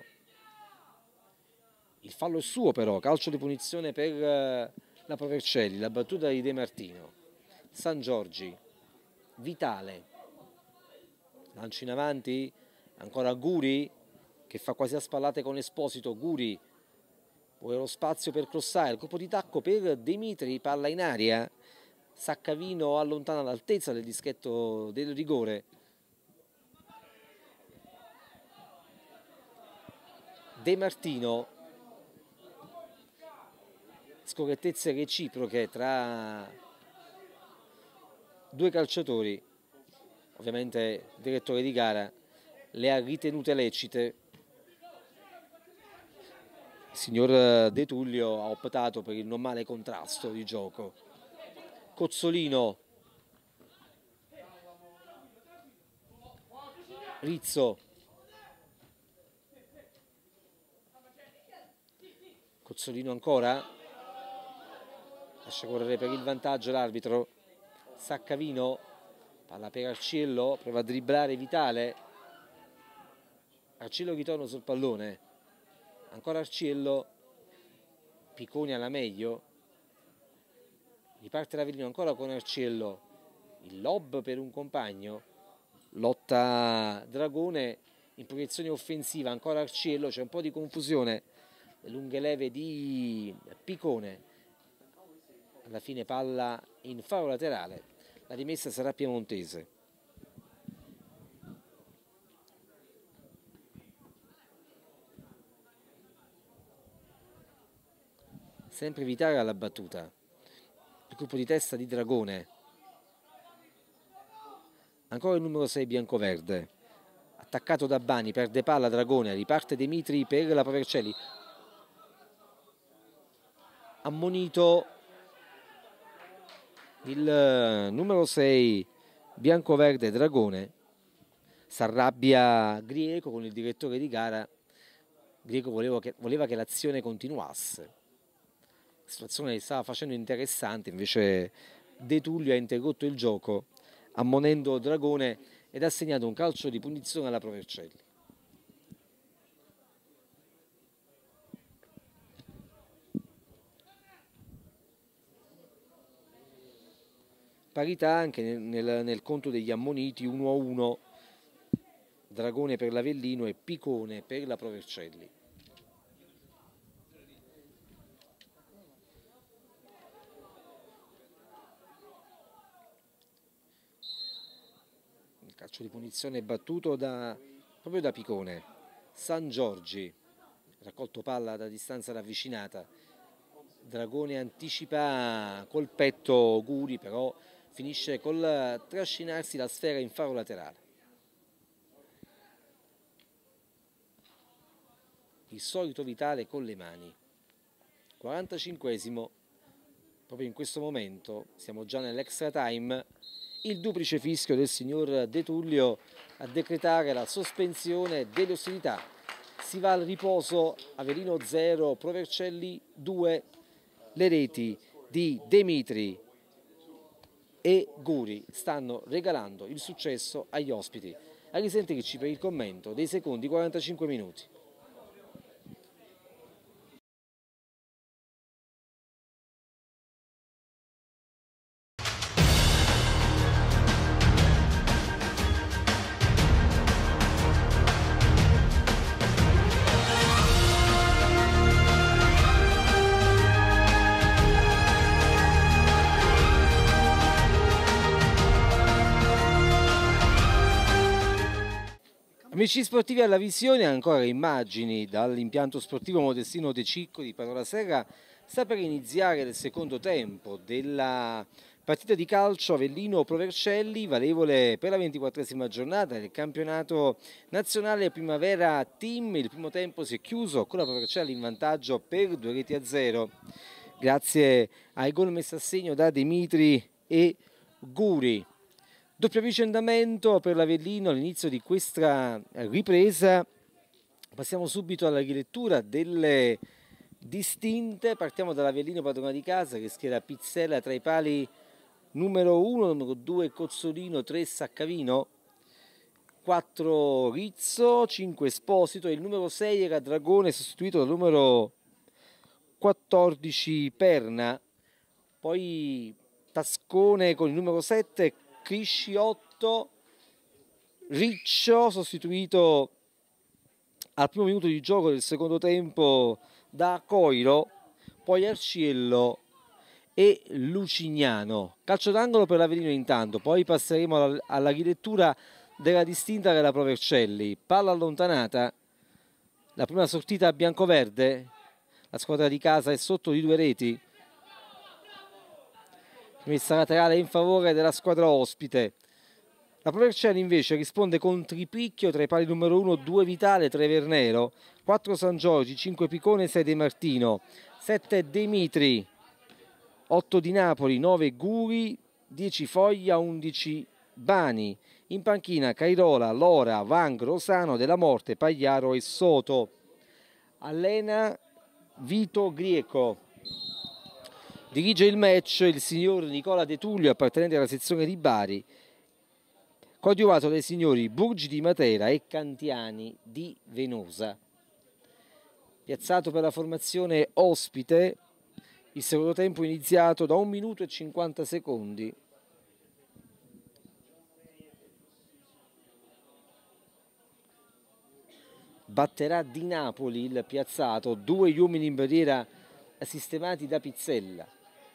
Speaker 1: Il fallo è suo però, calcio di punizione per la Provercelli, la battuta di De Martino. San Giorgi, Vitale, lancio in avanti, ancora Guri che fa quasi a spallate con Esposito. Guri vuole lo spazio per crossare, il colpo di tacco per Demitri, palla in aria, Saccavino allontana l'altezza del dischetto del rigore. De Martino, scorrettezze reciproche tra due calciatori, ovviamente il direttore di gara le ha ritenute lecite. Il signor De Tullio ha optato per il normale contrasto di gioco. Cozzolino, Rizzo, Cozzolino ancora, lascia correre per il vantaggio l'arbitro. Saccavino, palla per Arciello, prova a dribblare Vitale, Arciello ritorna sul pallone, ancora Arciello, Picconi alla meglio, riparte l'Avellino ancora con Arciello, il lob per un compagno, lotta Dragone in proiezione offensiva, ancora Arciello, c'è un po' di confusione, le lunghe leve di Piccone, alla fine palla in faro laterale, la rimessa sarà piemontese. Sempre evitare alla battuta, il colpo di testa di Dragone, ancora il numero sei biancoverde, attaccato da Bani, perde palla Dragone, riparte Demitri per la Provercelli, ammonito il numero sei biancoverde Dragone, s'arrabbia Grieco con il direttore di gara. Grieco voleva che, voleva che l'azione continuasse, la situazione stava facendo interessante, invece De Tullio ha interrotto il gioco ammonendo Dragone ed ha assegnato un calcio di punizione alla Provercelli. Parità anche nel, nel, nel conto degli ammoniti, uno a uno, Dragone per l'Avellino e Piccone per la Provercelli. Il calcio di punizione battuto da, proprio da Piccone. San Giorgi, raccolto palla da distanza ravvicinata, Dragone anticipa col petto Guri, però finisce col trascinarsi la sfera in faro laterale. Il solito Vitale con le mani. quarantacinquesimo, proprio in questo momento, siamo già nell'extra time, il duplice fischio del signor De Tullio a decretare la sospensione delle ostilità. Si va al riposo, Avellino zero, Provercelli due, le reti di Demitri e Guri stanno regalando il successo agli ospiti. A risentirci per il commento dei secondi quarantacinque minuti. Amici sportivi alla visione, ancora immagini dall'impianto sportivo Modestino De Cicco di Parolaserra. Sta per iniziare il secondo tempo della partita di calcio Avellino-Provercelli, valevole per la ventiquattresima giornata del campionato nazionale Primavera Team. Il primo tempo si è chiuso con la Provercelli in vantaggio per due reti a zero, grazie ai gol messi a segno da Demitri e Guri. Doppio avvicendamento per l'Avellino all'inizio di questa ripresa. Passiamo subito alla rilettura delle distinte. Partiamo dall'Avellino padrona di casa che schiera Pizzella tra i pali numero uno, numero due Cozzolino, tre Saccavino, quattro Rizzo, cinque Esposito e il numero sei era Dragone, sostituito dal numero quattordici Perna, poi Tascone con il numero sette, Crisci otto, Riccio sostituito al primo minuto di gioco del secondo tempo da Coiro, poi Arciello e Lucignano. Calcio d'angolo per l'Avellino intanto, poi passeremo alla, alla rilettura della distinta della Provercelli. Palla allontanata, la prima sortita a biancoverde, la squadra di casa è sotto di due reti, messa laterale in favore della squadra ospite. La Provercelli invece risponde con tripicchio tra i pali numero uno, due Vitale, tre Vernero, quattro San Giorgi, cinque Picone, sei De Martino, sette Demitri, otto di Napoli, nove Guri, dieci Foglia, undici Bani. In panchina Cairola, Lora, Vang, Rosano, Della Morte, Pagliaro e Soto. Allena Vito Grieco. Dirige il match il signor Nicola De Tullio, appartenente alla sezione di Bari, coadiuvato dai signori Burgi di Matera e Cantiani di Venosa. Piazzato per la formazione ospite, il secondo tempo iniziato da un minuto e cinquanta secondi. Batterà di Napoli il piazzato, due gli uomini in barriera sistemati da Pizzella.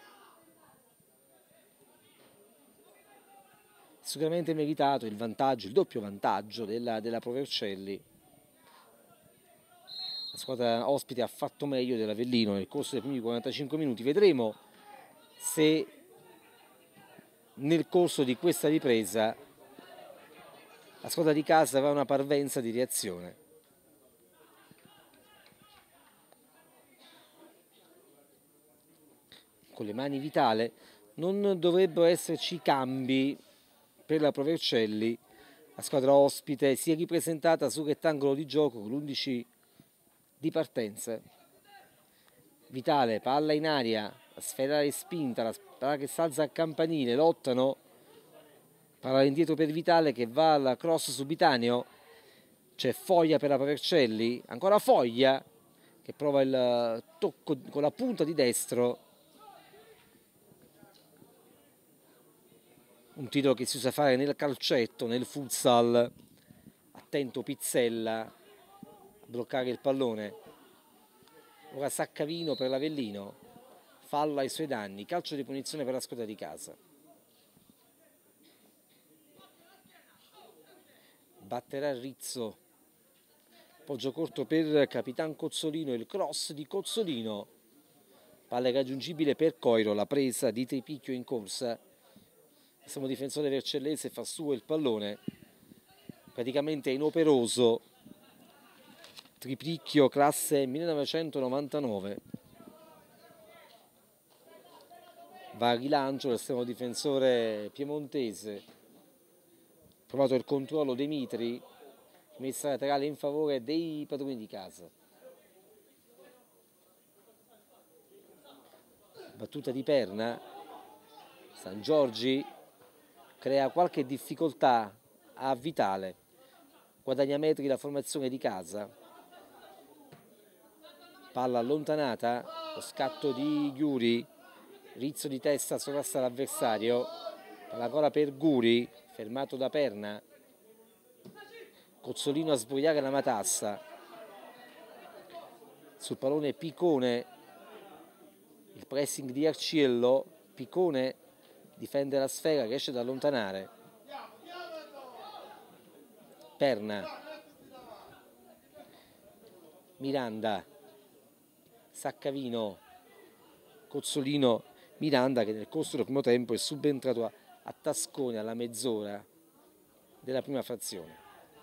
Speaker 1: Sicuramente meritato il vantaggio, il doppio vantaggio della, della Provercelli. La squadra ospite ha fatto meglio dell'Avellino nel corso dei primi quarantacinque minuti. Vedremo se nel corso di questa ripresa la squadra di casa avrà una parvenza di reazione. Con le mani Vitale non dovrebbero esserci cambi per la Provercelli. La squadra ospite si è ripresentata sul rettangolo di gioco con l'undici di partenza. Vitale, palla in aria, la sfera respinta, la palla che salza al campanile, lottano, palla indietro per Vitale che va alla cross subitaneo, c'è Foglia per la Provercelli, ancora Foglia che prova il tocco con la punta di destro. Un titolo che si usa fare nel calcetto, nel futsal. Attento Pizzella a bloccare il pallone. Ora Saccavino per l'Avellino, fallo ai suoi danni, calcio di punizione per la squadra di casa. Batterà Rizzo, poggio corto per Capitan Cozzolino, il cross di Cozzolino, palla raggiungibile per Coiro, la presa di Tripicchio in corsa. Siamo difensore vercellese, fa suo il pallone, praticamente inoperoso. Tripicchio classe millenovecentonovantanove. Va a rilancio l'estremo difensore piemontese. Provato il controllo Demitri, messa laterale in favore dei padroni di casa. Battuta di Perna. San Giorgi crea qualche difficoltà a Vitale, guadagna metri la formazione di casa, palla allontanata, lo scatto di Guri, Rizzo di testa sovrasta l'avversario, palla ancora per Guri, fermato da Perna, Cozzolino a sbrogliare la matassa, sul pallone Picone, il pressing di Arciello, Picone difende la sfera, riesce ad allontanare. Perna, Miranda, Saccavino, Cozzolino, Miranda che nel corso del primo tempo è subentrato a, a Tascone alla mezz'ora della prima frazione.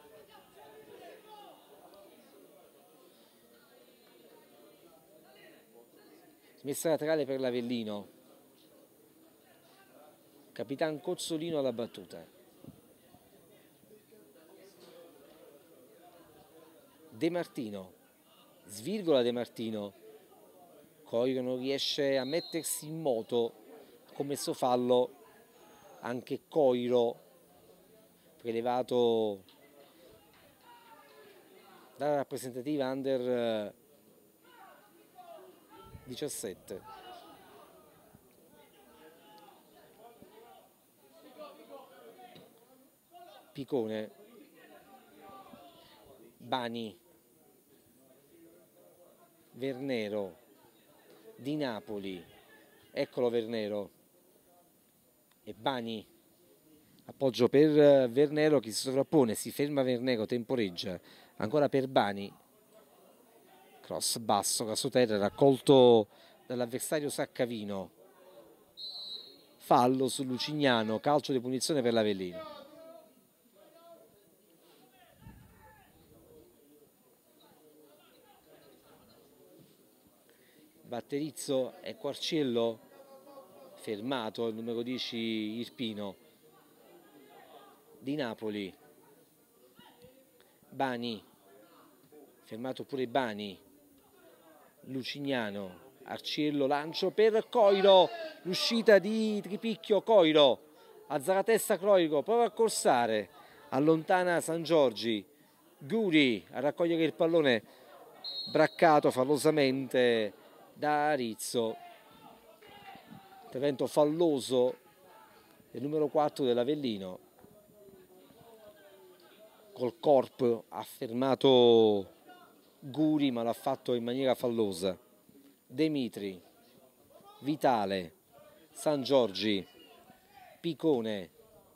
Speaker 1: Messa laterale per l'Avellino. Capitan Cozzolino alla battuta. De Martino, svirgola De Martino. Coiro non riesce a mettersi in moto, ha commesso fallo anche Coiro prelevato dalla rappresentativa under diciassette. Picone, Bani, Vernero, Di Napoli, eccolo Vernero e Bani, appoggio per Vernero che si sovrappone, si ferma Vernero, temporeggia, ancora per Bani, cross basso, casoterra, raccolto dall'avversario Saccavino, fallo su Lucignano, calcio di punizione per l'Avellino. Batterizzo e Quarciello, fermato il numero dieci Irpino. Di Napoli, Bani, fermato pure Bani, Lucignano, Arciello, lancio per Coiro, l'uscita di Tripicchio, Coiro, azzaratessa Coiro, prova a corsare, allontana San Giorgi, Guri a raccogliere il pallone, braccato fallosamente da Rizzo, intervento falloso del numero quattro dell'Avellino, col corpo ha fermato Guri ma l'ha fatto in maniera fallosa. Demitri, Vitale, San Giorgi, Picone,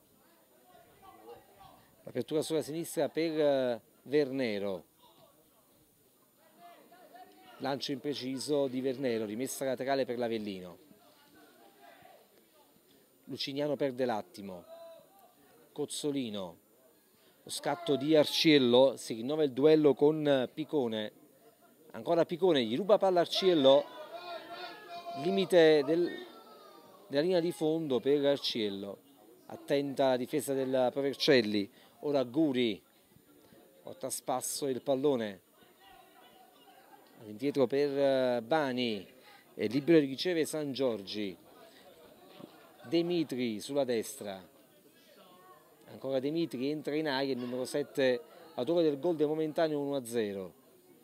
Speaker 1: l'apertura sulla sinistra per Vernero, lancio impreciso di Vernero, rimessa laterale per l'Avellino. Lucignano perde l'attimo, Cozzolino, lo scatto di Arciello, si rinnova il duello con Picone, ancora Picone, gli ruba palla Arciello, limite del, della linea di fondo per Arciello, attenta la difesa del Provercelli, ora Guri, porta a spasso il pallone, all'indietro per Bani, è libero di ricevere San Giorgi, Demitri sulla destra, ancora Demitri, entra in aria il numero sette, autore del gol del momentaneo uno a zero.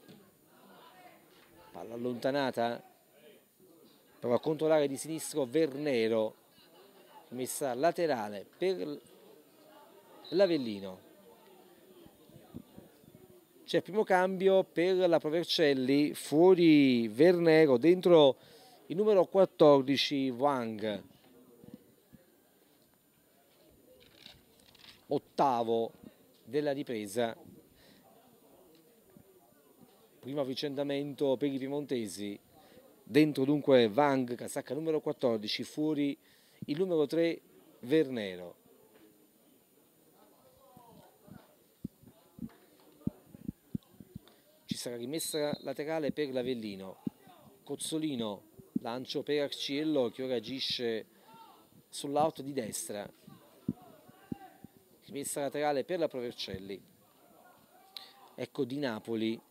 Speaker 1: Palla allontanata, prova a controllare di sinistro Vernero, messa laterale per l'Avellino. C'è il primo cambio per la Provercelli, fuori Vernero, dentro il numero quattordici Wang. Ottavo della ripresa, primo avvicendamento per i piemontesi, dentro dunque Wang, casacca numero quattordici, fuori il numero tre Vernero. Ci sarà rimessa laterale per l'Avellino, Cozzolino, lancio per Arciello che ora agisce sull'auto di destra, rimessa laterale per la Provercelli. Ecco Di Napoli,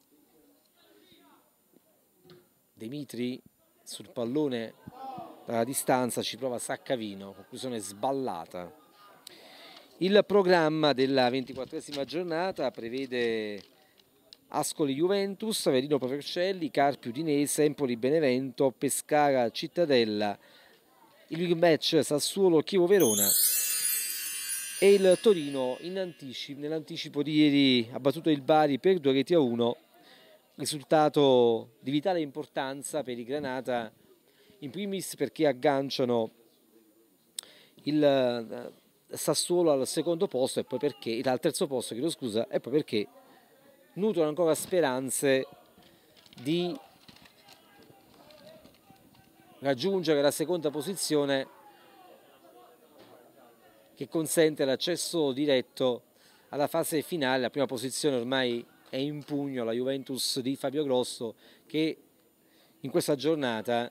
Speaker 1: Demitri sul pallone dalla distanza, ci prova Saccavino, conclusione sballata. Il programma della ventiquattresima giornata prevede Ascoli Juventus, Avellino Provercelli, Carpi Udinese, Empoli Benevento, Pescara Cittadella, il big match Sassuolo Chievo Verona e il Torino in anticipo, nell'anticipo di ieri ha battuto il Bari per due reti a uno, risultato di vitale importanza per i Granata, in primis perché agganciano il Sassuolo al secondo posto e poi perché, al terzo posto, chiedo scusa, e poi perché nutrono ancora speranze di raggiungere la seconda posizione che consente l'accesso diretto alla fase finale. La prima posizione ormai è in pugno, la Juventus di Fabio Grosso, che in questa giornata,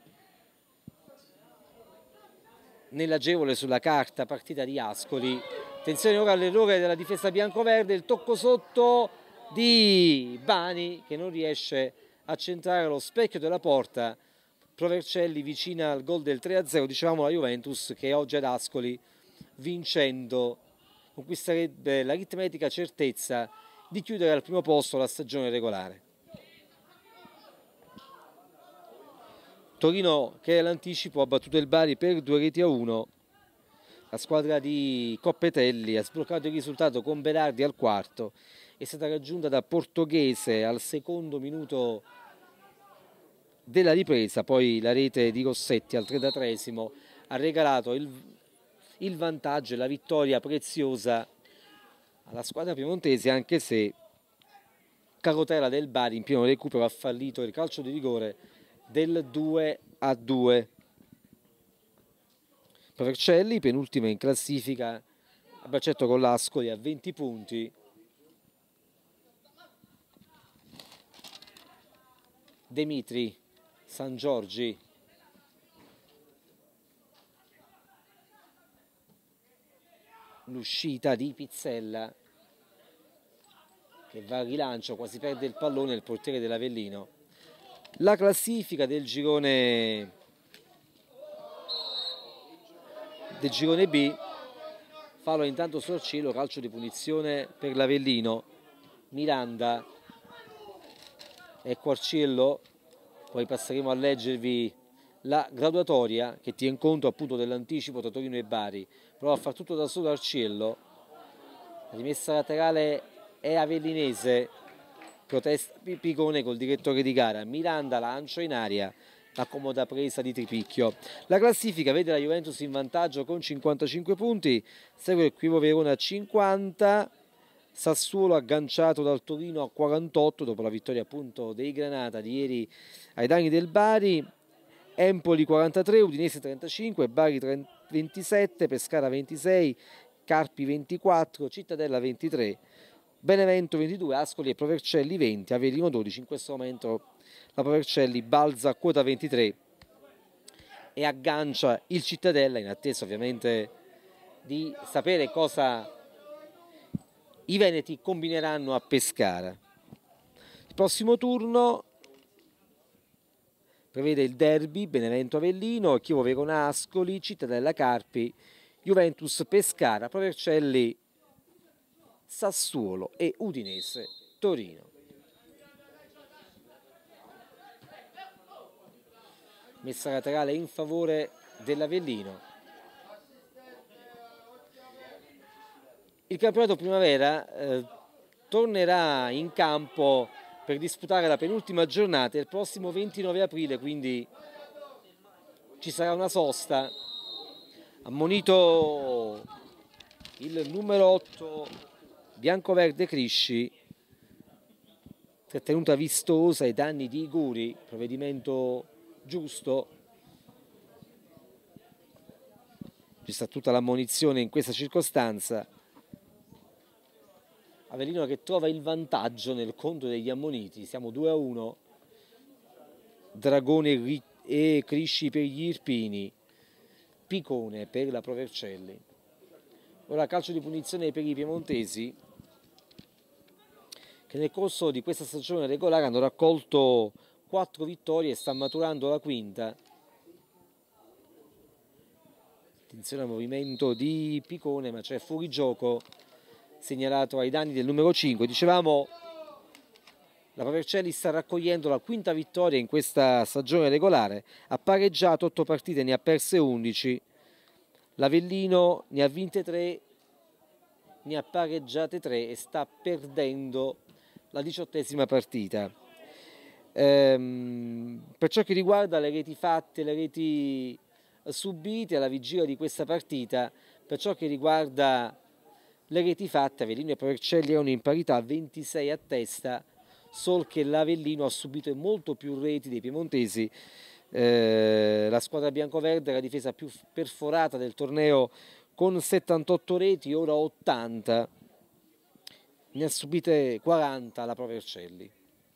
Speaker 1: nell'agevole sulla carta partita di Ascoli, attenzione ora all'errore della difesa biancoverde, il tocco sotto di Bani che non riesce a centrare lo specchio della porta. Provercelli vicina al gol del tre a zero, dicevamo la Juventus che oggi ad Ascoli vincendo conquisterebbe l'aritmetica certezza di chiudere al primo posto la stagione regolare. Torino, che all'anticipo ha battuto il Bari per due reti a uno. La squadra di Coppetelli ha sbloccato il risultato con Berardi al quarto, è stata raggiunta da Portoghese al secondo minuto della ripresa, poi la rete di Rossetti al trentatreesimo ha regalato il, il vantaggio e la vittoria preziosa alla squadra piemontese, anche se Carotera del Bari in pieno recupero ha fallito il calcio di rigore del due a due. Provercelli, penultima in classifica, a braccetto con l'Ascoli a venti punti. Demitri, San Giorgi, l'uscita di Pizzella che va al rilancio, quasi perde il pallone il portiere dell'Avellino. La classifica del girone del girone B, fallo intanto Sorcillo, calcio di punizione per l'Avellino. Miranda e Quarciello, poi passeremo a leggervi la graduatoria che tiene conto appunto dell'anticipo tra Torino e Bari. Prova a far tutto da solo Arciello, la rimessa laterale è avellinese, protesta Picone col direttore di gara. Miranda lancia in aria, la comoda presa di Tripicchio. La classifica vede la Juventus in vantaggio con cinquantacinque punti, segue il Chievo Verona a cinquanta, Sassuolo agganciato dal Torino a quarantotto dopo la vittoria appunto dei Granata di ieri ai danni del Bari, Empoli quarantatré, Udinese trentacinque, Bari ventisette, Pescara ventisei, Carpi ventiquattro, Cittadella ventitré, Benevento ventidue, Ascoli e Provercelli venti, Avellino dodici. In questo momento la Provercelli balza a quota ventitré e aggancia il Cittadella, in attesa ovviamente di sapere cosa i veneti combineranno a Pescara. Il prossimo turno prevede il derby Benevento-Avellino, Chievo Verona Ascoli, Cittadella Carpi, Juventus Pescara, Provercelli Sassuolo e Udinese Torino. Messa laterale in favore dell'Avellino. Il campionato primavera eh, tornerà in campo per disputare la penultima giornata il prossimo ventinove aprile, quindi ci sarà una sosta. Ammonito il numero otto biancoverde Crisci, trattenuta vistosa ai danni di Iguri, provvedimento giusto. Ci sta tutta l'ammonizione in questa circostanza. Avellino che trova il vantaggio nel conto degli ammoniti, siamo due a uno, Dragone e Crisci per gli Irpini, Picone per la Provercelli. Ora calcio di punizione per i piemontesi, che nel corso di questa stagione regolare hanno raccolto quattro vittorie e sta maturando la quinta. Attenzione al movimento di Picone, ma c'è fuorigioco segnalato ai danni del numero cinque. Dicevamo, la Provercelli sta raccogliendo la quinta vittoria in questa stagione regolare, ha pareggiato otto partite, ne ha perse undici. L'Avellino ne ha vinte tre, ne ha pareggiate tre e sta perdendo la diciottesima partita. Ehm, per ciò che riguarda le reti fatte, le reti subite alla vigilia di questa partita, per ciò che riguarda le reti fatte, Avellino e Provercelli erano in parità ventisei a testa, sol che l'Avellino ha subito molto più reti dei piemontesi. Eh, la squadra biancoverde è la difesa più perforata del torneo con settantotto reti, ora ottanta, ne ha subite quaranta la Provercelli.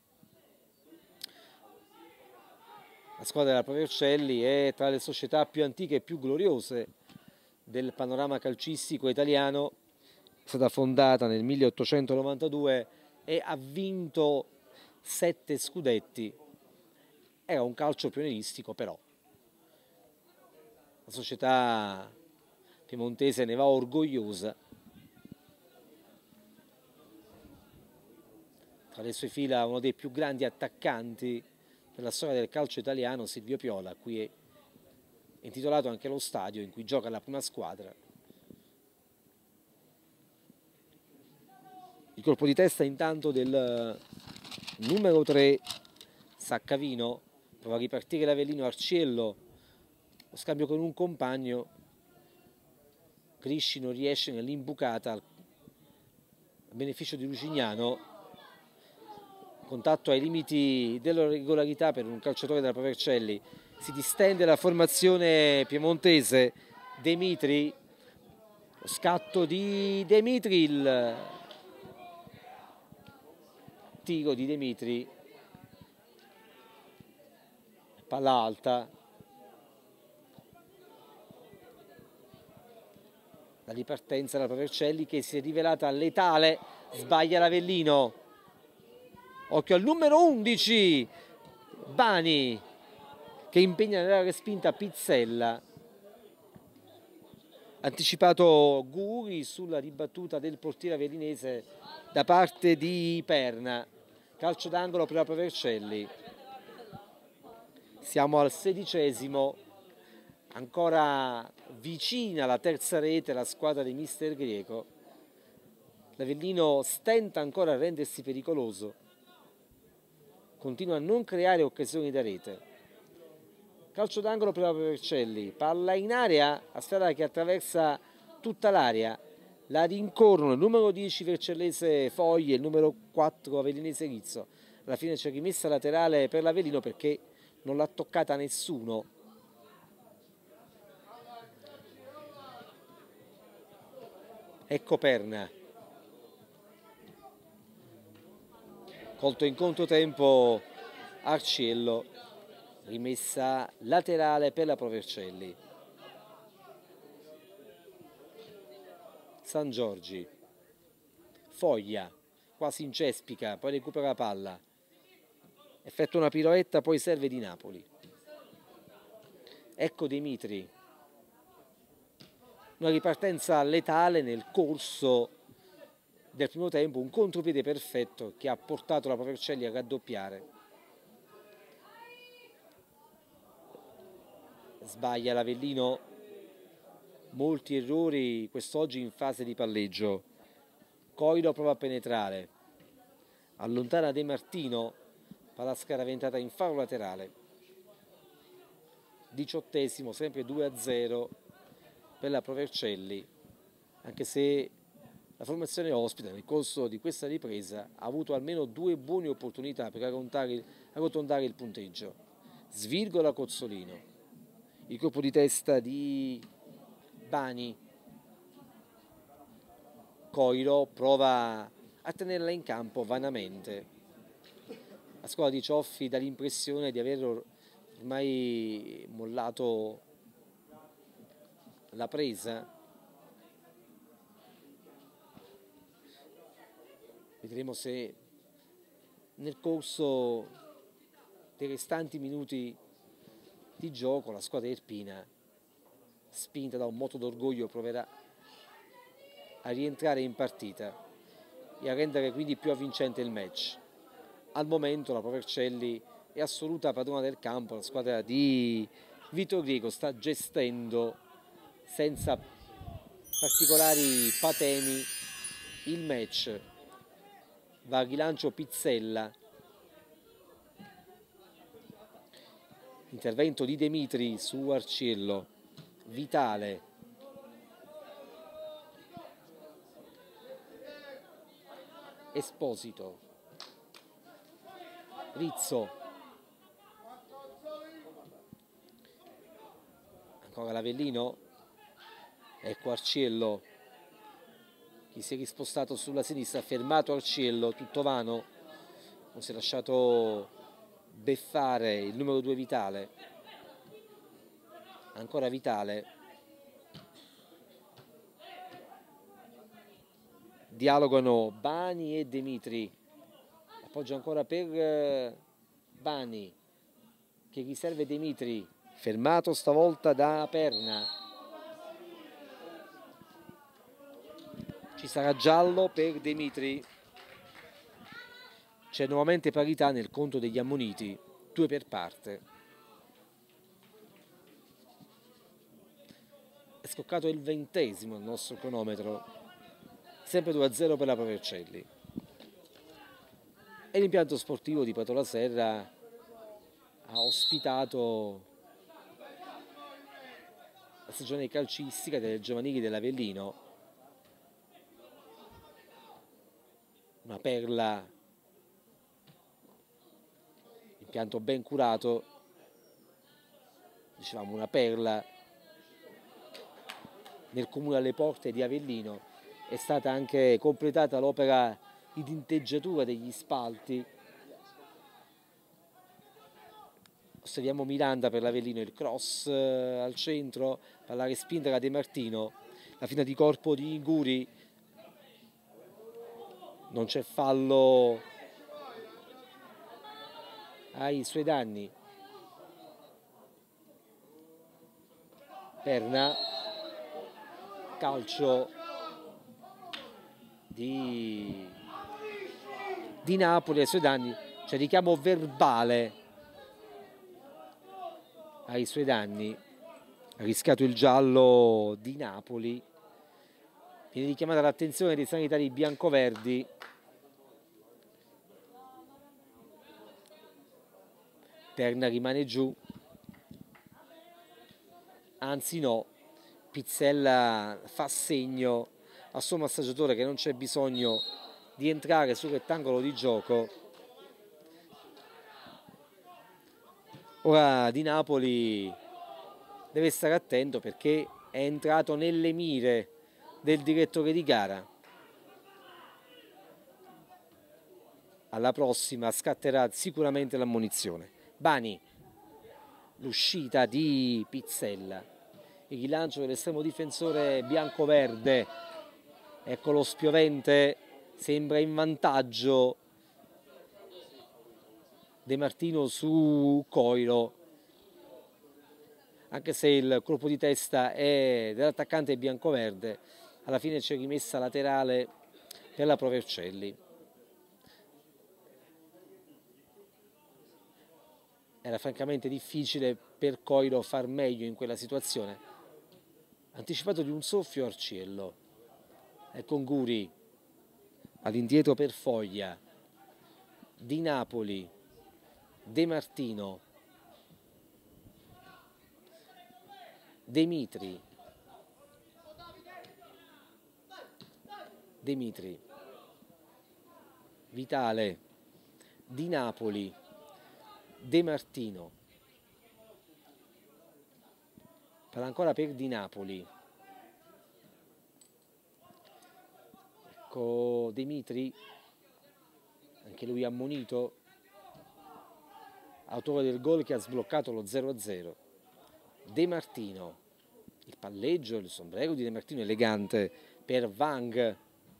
Speaker 1: La squadra della Provercelli è tra le società più antiche e più gloriose del panorama calcistico italiano, è stata fondata nel milleottocentonovantadue e ha vinto sette scudetti. Era un calcio pionieristico, però la società piemontese ne va orgogliosa. Tra le sue fila uno dei più grandi attaccanti della storia del calcio italiano, Silvio Piola. Qui è intitolato anche lo stadio in cui gioca la prima squadra. Il colpo di testa intanto del numero tre Saccavino, prova a ripartire l'Avellino. Arciello, lo scambio con un compagno, Crisci non riesce nell'imbucata a beneficio di Lucignano. Contatto ai limiti della regolarità per un calciatore della Provercelli. Si distende la formazione piemontese. Demitri, lo scatto di Demitri, il tiro di Demitri, palla alta, la ripartenza della Provercelli che si è rivelata letale. Sbaglia l'Avellino. Occhio al numero undici Bani, che impegna nella respinta Pizzella. Anticipato Guri sulla ribattuta del portiere avellinese da parte di Perna. Calcio d'angolo per la Provercelli. Siamo al sedicesimo, ancora vicina alla terza rete la squadra di mister Greco. L'Avellino stenta ancora a rendersi pericoloso, continua a non creare occasioni da rete. Calcio d'angolo per la Provercelli, palla in area, a sfera che attraversa tutta l'area, la rincorrono il numero dieci vercellese Fogli e il numero quattro avellinese Rizzo. Alla fine c'è rimessa laterale per l'Avellino perché non l'ha toccata nessuno. Ecco Perna, colto in controtempo Arciello, rimessa laterale per la Provercelli. San Giorgi, Foglia, quasi incespica, poi recupera la palla, effettua una piroetta, poi serve di Napoli. Ecco Demitri, una ripartenza letale nel corso del primo tempo, un contropiede perfetto che ha portato la Provercelli a raddoppiare. Sbaglia l'Avellino, molti errori quest'oggi in fase di palleggio. Coiro prova a penetrare, allontana De Martino, palla scaraventata in faro laterale. Diciottesimo, sempre due a zero per la Provercelli, anche se la formazione ospite nel corso di questa ripresa ha avuto almeno due buone opportunità per arrotondare il punteggio. Svirgola Cozzolino, il colpo di testa di Bani. Coiro prova a tenerla in campo vanamente. La squadra di Cioffi dà l'impressione di aver ormai mollato la presa. Vedremo se nel corso dei restanti minuti di gioco la squadra irpina, spinta da un moto d'orgoglio, proverà a rientrare in partita e a rendere quindi più avvincente il match. Al momento la Provercelli è assoluta padrona del campo, la squadra di Vito Greco sta gestendo senza particolari patemi il match. Va a rilancio Pizzella, intervento di Demitri su Arciello, Vitale, Esposito, Rizzo, ancora l'Avellino, ecco Arciello, chi si è rispostato sulla sinistra, fermato Arciello, tutto vano, non si è lasciato beffare il numero due Vitale, ancora Vitale, dialogano Bani e Demitri, appoggio ancora per Bani che riserve Demitri, fermato stavolta da Perna. Ci sarà giallo per Demitri. C'è nuovamente parità nel conto degli ammoniti, due per parte. È scoccato il ventesimo il nostro cronometro, sempre due a zero per la Provercelli. E l'impianto sportivo di Prato la Serra ha ospitato la stagione calcistica delle giovanili dell'Avellino, una perla, impianto ben curato, dicevamo una perla nel comune alle porte di Avellino. È stata anche completata l'opera di tinteggiatura degli spalti. Osserviamo Miranda per l'Avellino, il cross eh, al centro, palla respinta da De Martino, la fina di corpo di Guri, non c'è fallo ai suoi danni. Perna, calcio di, di Napoli ai suoi danni, cioè richiamo verbale ai suoi danni. Ha rischiato il giallo di Napoli, viene richiamata l'attenzione dei sanitari biancoverdi. Perna rimane giù, anzi no, Pizzella fa segno al suo massaggiatore che non c'è bisogno di entrare sul rettangolo di gioco. Ora Di Napoli deve stare attento perché è entrato nelle mire del direttore di gara. Alla prossima scatterà sicuramente l'ammonizione. Bani, l'uscita di Pizzella, il rilancio dell'estremo difensore bianco-verde, ecco lo spiovente, sembra in vantaggio De Martino su Coiro, anche se il colpo di testa è dell'attaccante bianco-verde. Alla fine c'è rimessa laterale per la Provercelli. Era francamente difficile per Coiro far meglio in quella situazione. Anticipato di un soffio Arciello. Ecco Guri all'indietro per Foglia. Di Napoli, De Martino, Demitri, Demitri, Vitale, Di Napoli, De Martino, parla ancora per Di Napoli, ecco Demitri, anche lui ammonito, autore del gol che ha sbloccato lo zero a zero. De Martino, il palleggio, il sombrero di De Martino elegante per Wang,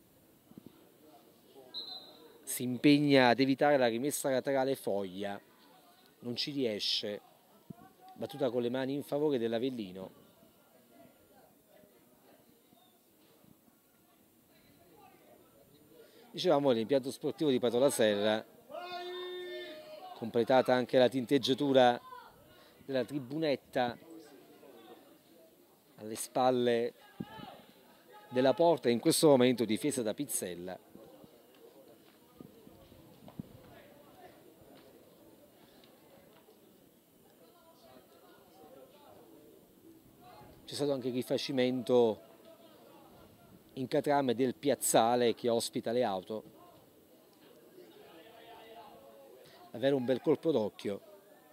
Speaker 1: si impegna ad evitare la rimessa laterale Foglia, non ci riesce, battuta con le mani in favore dell'Avellino. Dicevamo l'impianto sportivo di Prato la Serra, completata anche la tinteggiatura della tribunetta alle spalle della porta, in questo momento difesa da Pizzella. C'è stato anche il rifacimento in catrame del piazzale che ospita le auto. Avere un bel colpo d'occhio.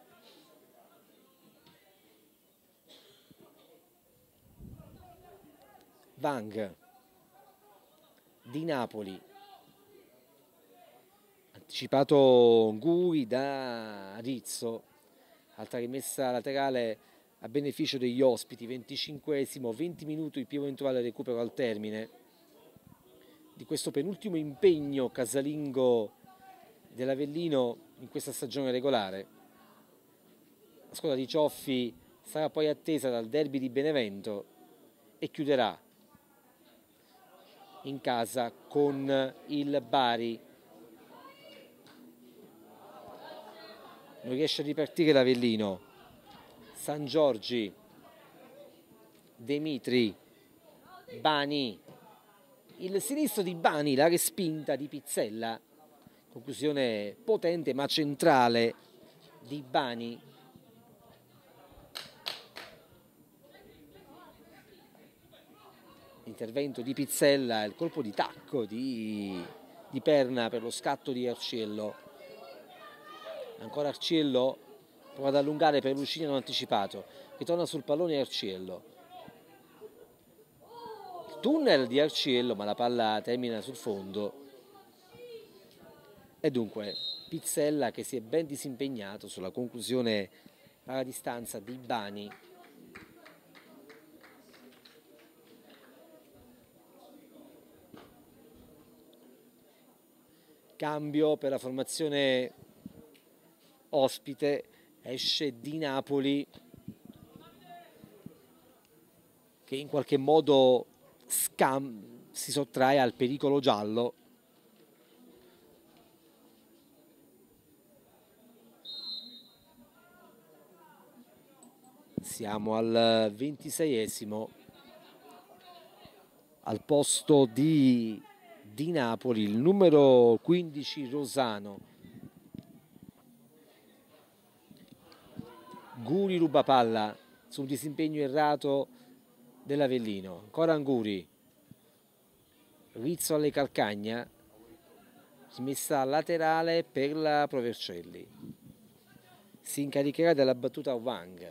Speaker 1: Wang, Di Napoli, anticipato Guri da Rizzo, altra rimessa laterale a beneficio degli ospiti, venticinquesimo, venti minuti il più eventuale recupero al termine di questo penultimo impegno casalingo dell'Avellino in questa stagione regolare. La squadra di Cioffi sarà poi attesa dal derby di Benevento e chiuderà in casa con il Bari. Non riesce a ripartire l'Avellino. San Giorgi, Demitri, Bani, il sinistro di Bani, la respinta di Pizzella, conclusione potente ma centrale di Bani. L'intervento di Pizzella, il colpo di tacco di, di Perna per lo scatto di Arciello. Ancora Arciello prova ad allungare per Lucini non anticipato, ritorna sul pallone Arciello. Il tunnel di Arciello, ma la palla termina sul fondo. E dunque Pizzella che si è ben disimpegnato sulla conclusione a distanza di Bani. Cambio per la formazione ospite, esce Di Napoli che in qualche modo scam si sottrae al pericolo giallo. Siamo al ventiseiesimo, al posto di Di Napoli il numero quindici Rosano. Guri ruba palla su un disimpegno errato dell'Avellino. Ancora Anguri, Rizzo alle calcagna, smessa laterale per la Provercelli. Si incaricherà della battuta Wang.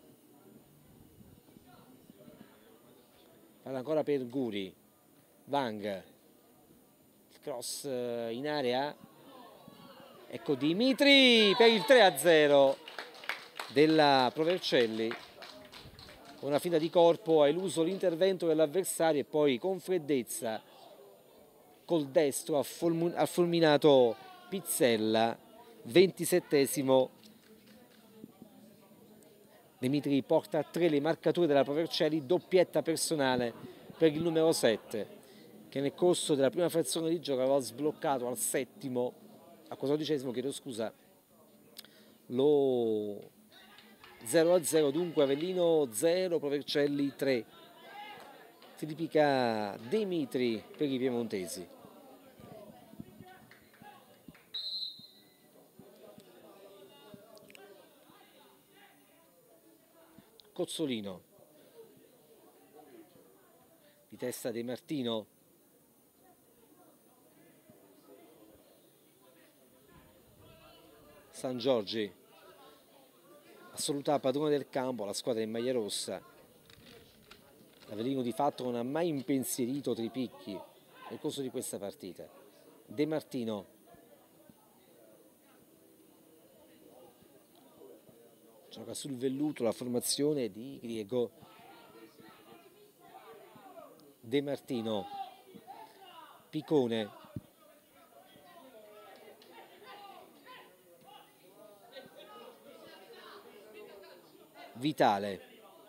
Speaker 1: Palla ancora per Guri, Wang, il cross in area, ecco Dimitri per il tre a zero della Provercelli. Una finta di corpo ha eluso l'intervento dell'avversario e poi con freddezza col destro ha fulminato Pizzella. Ventisettesimo, Dimitri porta a tre le marcature della Provercelli, doppietta personale per il numero sette che nel corso della prima frazione di gioco aveva sbloccato al settimo, a quattordicesimo, chiedo scusa, lo zero a zero. Dunque Avellino zero, Provercelli tre. Si tipica Dimitri per i piemontesi. Cozzolino di testa De Martino, San Giorgi, assoluta padrona del campo, la squadra in maglia rossa. L'Avellino di fatto non ha mai impensierito Tripicchi nel corso di questa partita. De Martino, gioca sul velluto la formazione di Griego. De Martino, Picone, Vitale.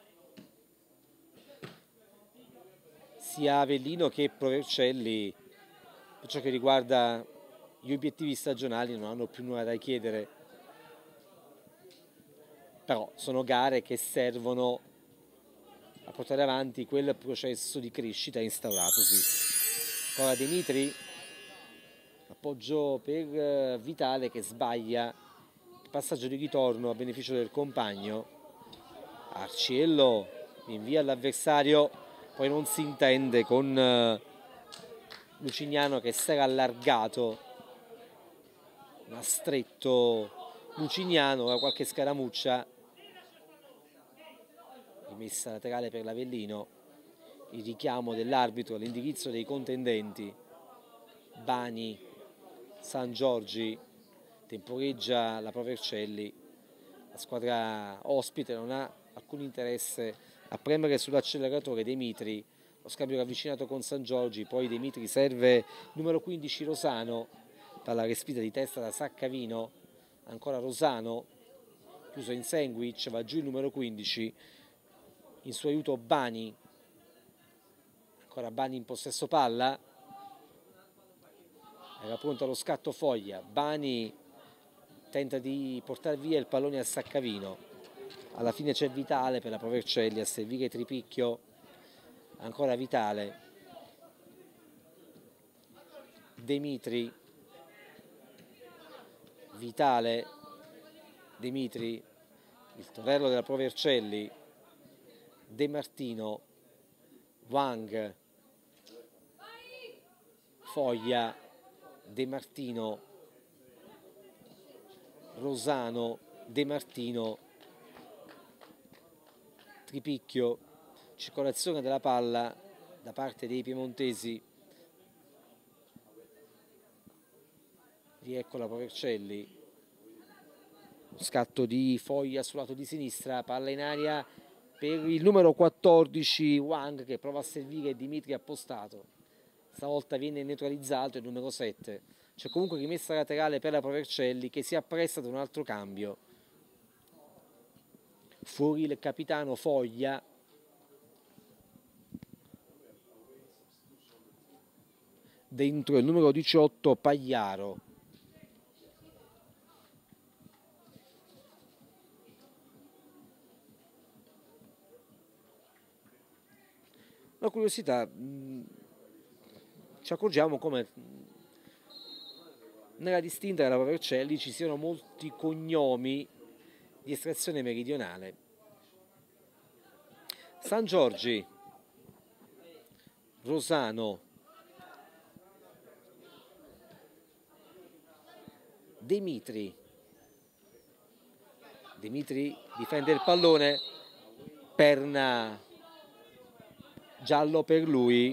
Speaker 1: Sia Avellino che Provercelli per ciò che riguarda gli obiettivi stagionali non hanno più nulla da chiedere, però sono gare che servono a portare avanti quel processo di crescita instauratosi. Ora Dimitri, appoggio per Vitale che sbaglia il passaggio di ritorno a beneficio del compagno. Arciello invia all'avversario, poi non si intende con Lucignano che si era allargato, ma stretto Lucignano, da qualche scaramuccia. Rimessa laterale per l'Avellino, il richiamo dell'arbitro all'indirizzo dei contendenti. Bani, San Giorgi, temporeggia la Provercelli. La squadra ospite non ha alcun interesse a premere sull'acceleratore. Dimitri, lo scambio ravvicinato con San Giorgi, poi Dimitri serve numero quindici Rosano, palla respinta di testa da Saccavino, ancora Rosano, chiuso in sandwich, va giù il numero quindici, in suo aiuto Bani, ancora Bani in possesso palla, Era pronto allo scatto Foglia, Bani tenta di portare via il pallone a Saccavino, alla fine c'è Vitale per la Provercelli a servire Tripicchio, ancora Vitale, Demitri, Vitale, Demitri, il torello della Provercelli, De Martino, Wang, Foglia, De Martino, Rosano, De Martino, Tripicchio, circolazione della palla da parte dei piemontesi, riecco la Provercelli, scatto di Foglia sul lato di sinistra, palla in aria per il numero quattordici Wang che prova a servire Dimitri appostato, stavolta viene neutralizzato il numero sette, c'è comunque rimessa laterale per la Provercelli che si appresta ad un altro cambio, fuori il capitano Foglia, dentro il numero diciotto Pagliaro. Una curiosità, mh, ci accorgiamo come nella distinta della Provercelli ci siano molti cognomi di estrazione meridionale. San Giorgi, Rosano, Demitri, Demitri difende il pallone, perna giallo per lui,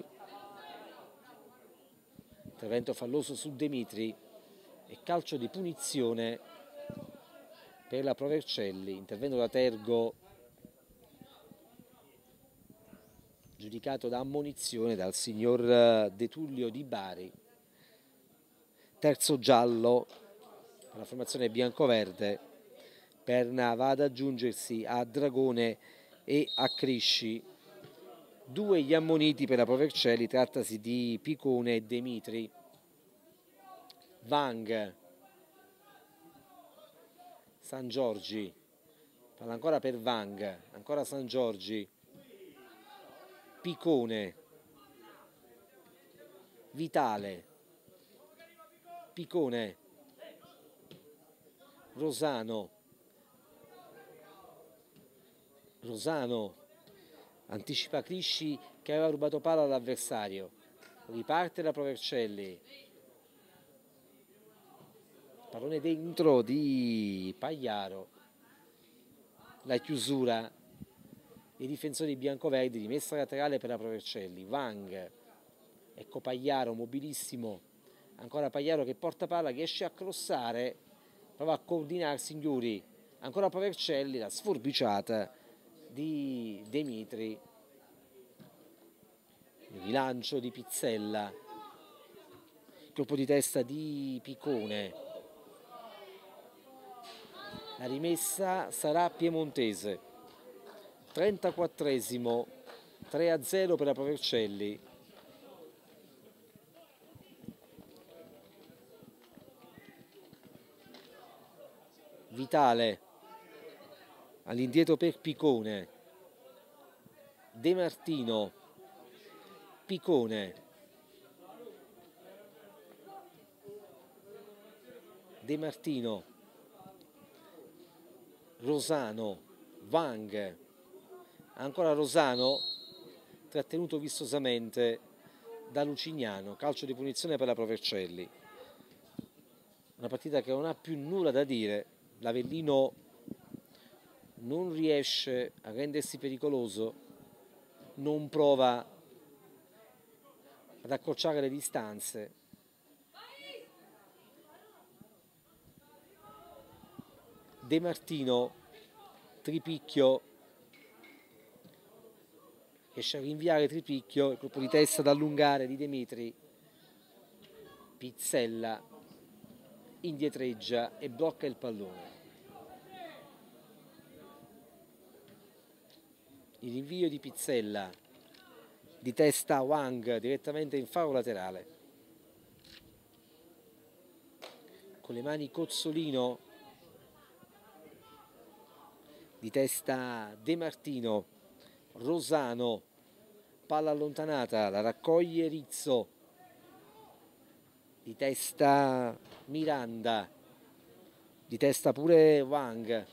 Speaker 1: intervento falloso su Demitri e calcio di punizione per la Provercelli, intervento da Tergo giudicato da ammonizione dal signor De Tullio Di Bari. Terzo giallo per la formazione biancoverde, perna va ad aggiungersi a Dragone e a Crisci, due gli ammoniti per la Provercelli, trattasi di Picone e Demitri. Wang, San Giorgi, palla ancora per Wang, ancora San Giorgi, Picone, Vitale, Picone, Rosano, Rosano, anticipa Crisci che aveva rubato palla all'avversario, riparte la Provercelli, pallone dentro di Pagliaro, la chiusura dei difensori biancoverdi, rimessa laterale per la Provercelli, Wang, ecco Pagliaro mobilissimo, ancora Pagliaro che porta palla, riesce a crossare, prova a coordinarsi Inghiuri, ancora Provercelli, la sforbiciata di Demitri, il rilancio di Pizzella, il colpo di testa di Picone, la rimessa sarà piemontese, trentaquattresimo, tre a zero per la Provercelli. Vitale all'indietro per Picone, De Martino, Picone, De Martino, Rosano, Wang, ancora Rosano, trattenuto vistosamente da Lucignano, calcio di punizione per la Provercelli. Una partita che non ha più nulla da dire, l'Avellino non riesce a rendersi pericoloso, non prova ad accorciare le distanze. De Martino, Tripicchio, riesce a rinviare Tripicchio, il colpo di testa da allungare di Demitri, Pizzella indietreggia e blocca il pallone. Il rinvio di Pizzella, di testa Wang direttamente in faro laterale. con le mani Cozzolino, di testa De Martino, Rosano, palla allontanata, la raccoglie Rizzo, di testa Miranda, di testa pure Wang,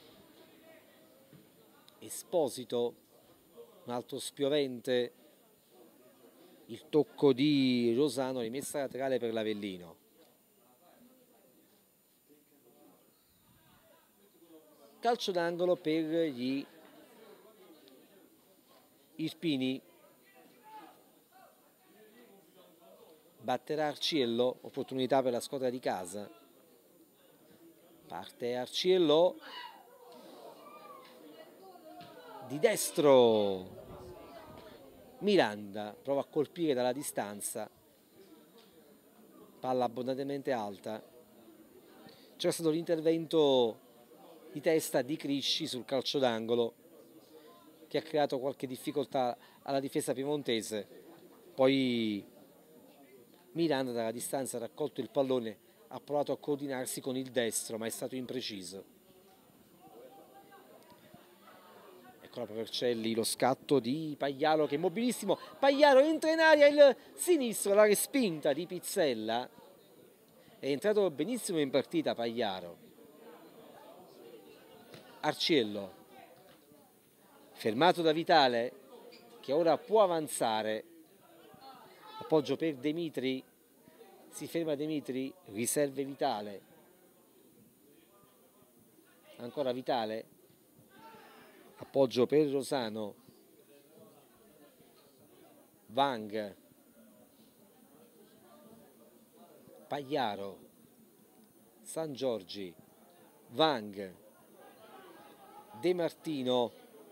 Speaker 1: Esposito, un altro spiovente, il tocco di Rosano, rimessa laterale per l'Avellino. Calcio d'angolo per gli Irpini, batterà Arciello, opportunità per la squadra di casa. Parte Arciello, di destro Miranda, prova a colpire dalla distanza, palla abbondantemente alta. C'è stato l'intervento di testa di Crisci sul calcio d'angolo che ha creato qualche difficoltà alla difesa piemontese. Poi Miranda dalla distanza ha raccolto il pallone, ha provato a coordinarsi con il destro ma è stato impreciso. Ecco la Provercelli, lo scatto di Pagliaro che è mobilissimo, Pagliaro entra in aria, il sinistro, la respinta di Pizzella, è entrato benissimo in partita Pagliaro. Arciello, fermato da Vitale che ora può avanzare, appoggio per Demitri, si ferma Demitri, riserve Vitale, ancora Vitale, appoggio per Rosano, Wang, Pagliaro, San Giorgi, Wang, De Martino,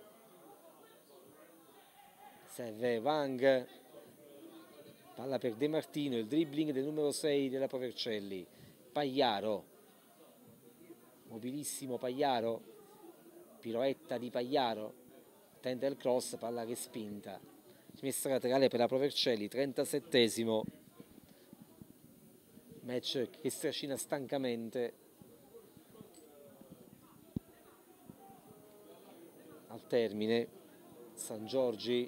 Speaker 1: serve Wang, palla per De Martino, il dribbling del numero sei della Provercelli, Pagliaro, mobilissimo Pagliaro, piroetta di Pagliaro, tenta il cross, palla respinta, rimessa laterale per la Provercelli, trentasettesimo, match che si trascina stancamente. Al termine, San Giorgi,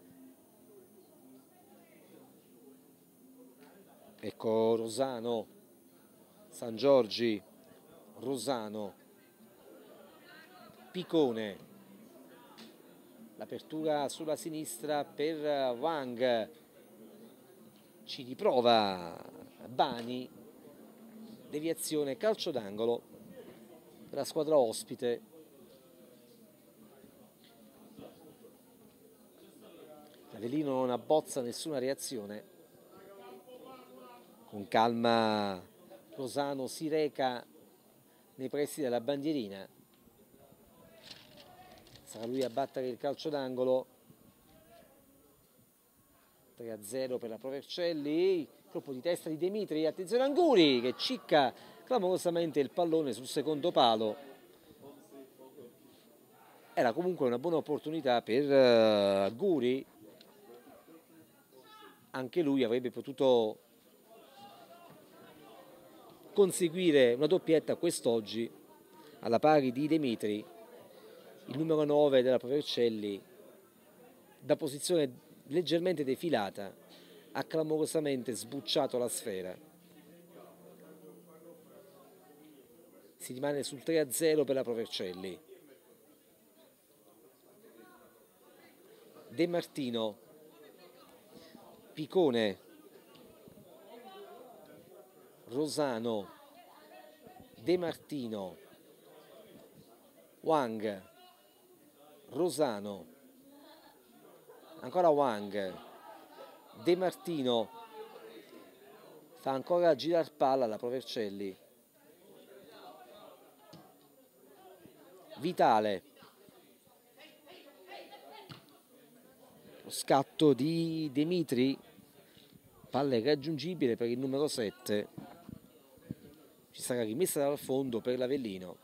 Speaker 1: ecco Rosano, San Giorgi, Rosano, Picone, l'apertura sulla sinistra per Wang, ci riprova Bani, deviazione, calcio d'angolo per la squadra ospite. L'Avellino non abbozza nessuna reazione, con calma Rosano si reca nei pressi della bandierina, sarà lui a battere il calcio d'angolo. tre a zero per la Provercelli, colpo di testa di Demitri, attenzione Anguri che cicca clamorosamente il pallone sul secondo palo. Era comunque una buona opportunità per uh, Anguri, anche lui avrebbe potuto conseguire una doppietta quest'oggi alla pari di Demitri, il numero nove della Provercelli, da posizione leggermente defilata ha clamorosamente sbucciato la sfera. Si rimane sul tre a zero per la Provercelli. De Martino, Picone, Rosano, De Martino, Wang, Rosano, ancora Wang, De Martino, fa ancora girare palla alla Provercelli, Vitale, lo scatto di Demitri, palla irraggiungibile per il numero sette, ci sarà rimessa dal fondo per l'Avellino.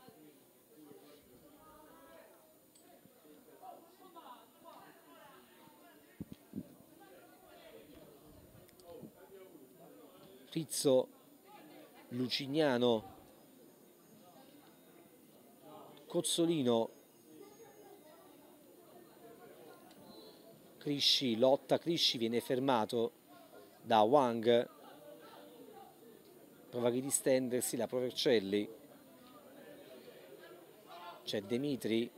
Speaker 1: Rizzo, Lucignano, Cozzolino, Crisci, lotta Crisci, viene fermato da Wang, prova a ridistendersi la Provercelli, c'è Demitri,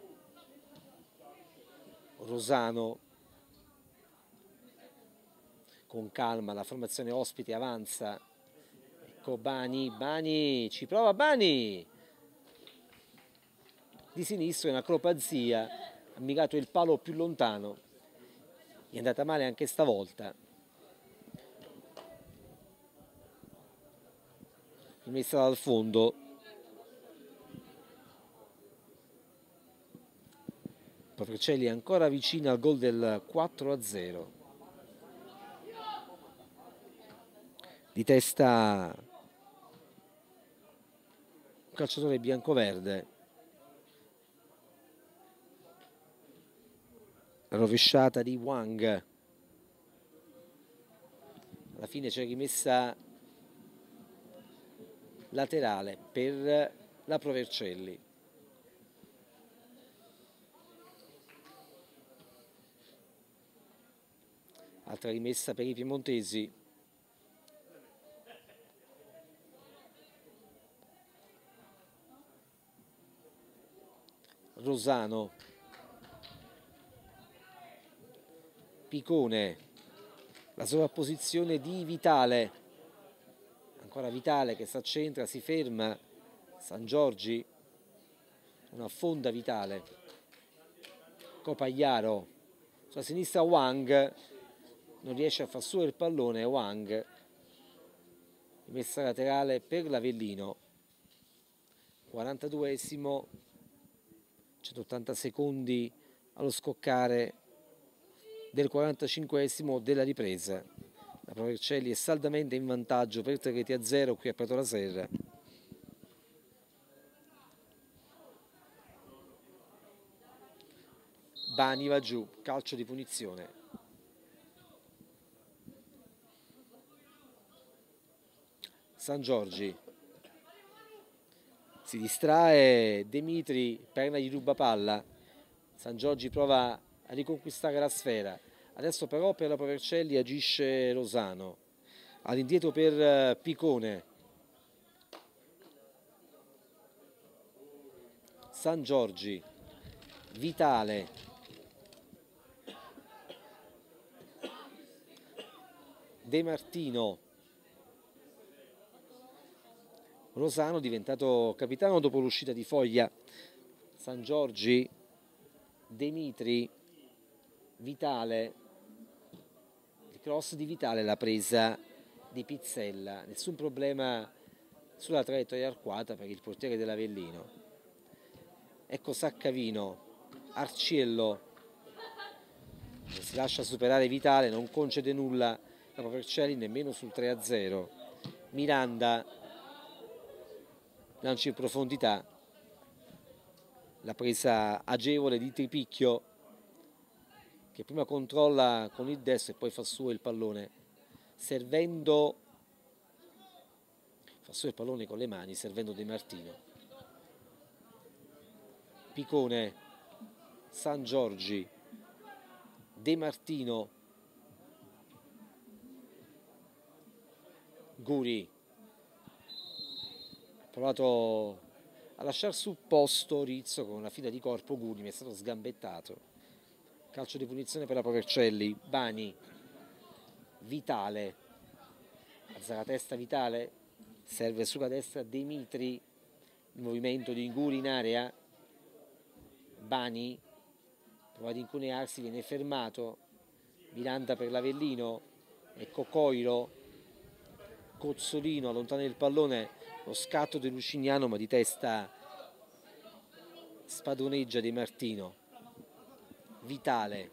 Speaker 1: Rosano, con calma la formazione ospite avanza, ecco Bani, Bani, ci prova Bani, di sinistro in acrobazia, ha mirato il palo più lontano, gli è andata male anche stavolta. Rimessa dal fondo. Provercelli è ancora vicino al gol del quattro a zero. Di testa un calciatore biancoverde. La rovesciata di Wang. Alla fine c'è rimessa laterale per la Provercelli. Altra rimessa per i piemontesi. Rosano, Picone, la sovrapposizione di Vitale, ancora Vitale che si accentra, si ferma, San Giorgi, una fonda Vitale, Copagliaro, sulla sinistra Wang, non riesce a far su il pallone, Wang, rimessa laterale per l'Avellino, quarantaduesimo, centottanta secondi allo scoccare del quarantacinquesimo della ripresa. La Provercelli è saldamente in vantaggio per tre reti a zero qui a Prato la Serra. Bani va giù, calcio di punizione. San Giorgi. Si distrae Demitri, perna gli ruba palla. San Giorgi prova a riconquistare la sfera. Adesso però per la Provercelli agisce Rosano. All'indietro per Picone. San Giorgi. Vitale. De Martino. Rosano diventato capitano dopo l'uscita di Foglia. San Giorgi, Demitri, Vitale, il cross di Vitale, la presa di Pizzella, nessun problema sulla traiettoria arcuata per il portiere dell'Avellino. Ecco Saccavino, Arciello, si lascia superare Vitale, non concede nulla la Provercelli nemmeno sul tre a zero. Miranda, lancio in profondità, la presa agevole di Tripicchio che prima controlla con il destro e poi fa su il pallone servendo fa su il pallone con le mani servendo De Martino. Picone, San Giorgi, De Martino, Guri, provato a lasciare sul posto Rizzo con una fila di corpo, Guri, mi è stato sgambettato. Calcio di punizione per la Provercelli. Bani, Vitale, alza la testa Vitale, serve sulla destra Demitri, il movimento di Guri in area. Bani prova ad incunearsi, viene fermato. Miranda per l'Avellino, ecco Coiro, Cozzolino allontana il pallone. Lo scatto di Lucignano, ma di testa spadroneggia De Martino. Vitale,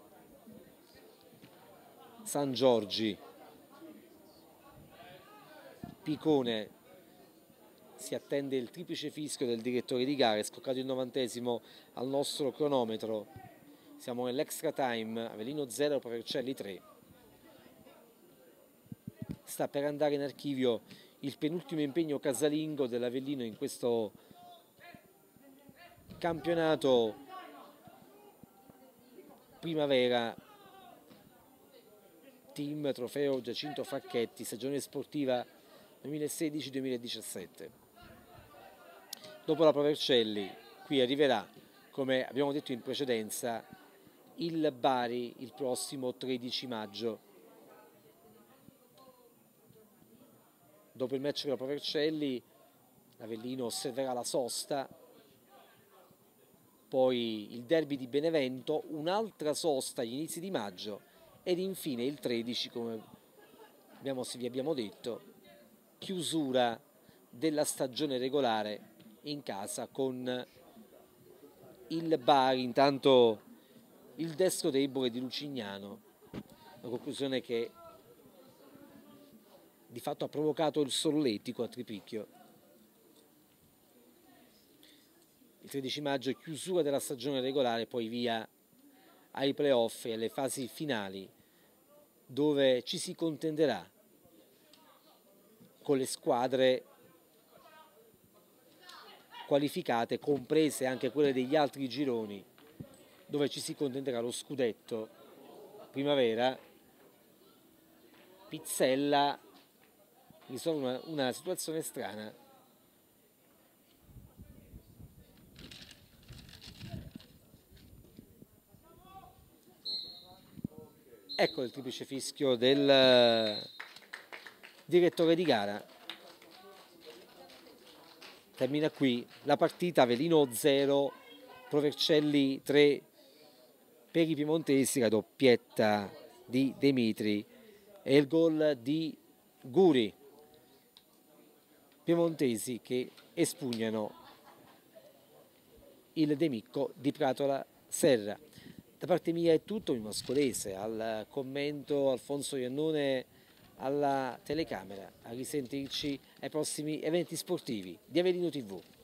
Speaker 1: San Giorgi, Picone, si attende il triplice fischio del direttore di gara, è scoccato il novantesimo al nostro cronometro. Siamo nell'extra time, Avellino zero, Provercelli tre. Sta per andare in archivio il penultimo impegno casalingo dell'Avellino in questo campionato primavera team trofeo Giacinto Facchetti, stagione sportiva duemilasedici duemiladiciassette. Dopo la Provercelli qui arriverà, come abbiamo detto in precedenza, il Bari il prossimo tredici maggio. Dopo il match con la Provercelli l'Avellino osserverà la sosta, poi il derby di Benevento, un'altra sosta agli inizi di maggio ed infine il tredici, come abbiamo, vi abbiamo detto, chiusura della stagione regolare in casa con il Bari. Intanto il destro debole di Lucignano, una conclusione che di fatto ha provocato il solletico a Tripicchio. Il tredici maggio chiusura della stagione regolare, poi via ai playoff e alle fasi finali, dove ci si contenderà con le squadre qualificate, comprese anche quelle degli altri gironi, dove ci si contenderà lo scudetto primavera. Pizzella risolve una, una situazione strana. Ecco il triplice fischio del direttore di gara. Termina qui la partita, Avellino zero, Provercelli tre per i piemontesi, la doppietta di Demitri e il gol di Guri. Piemontesi che espugnano il Demicco di Pratola Serra. Da parte mia è tutto, il Mascolese, al commento Alfonso Iannone, alla telecamera. A risentirci ai prossimi eventi sportivi di Avellino tivù.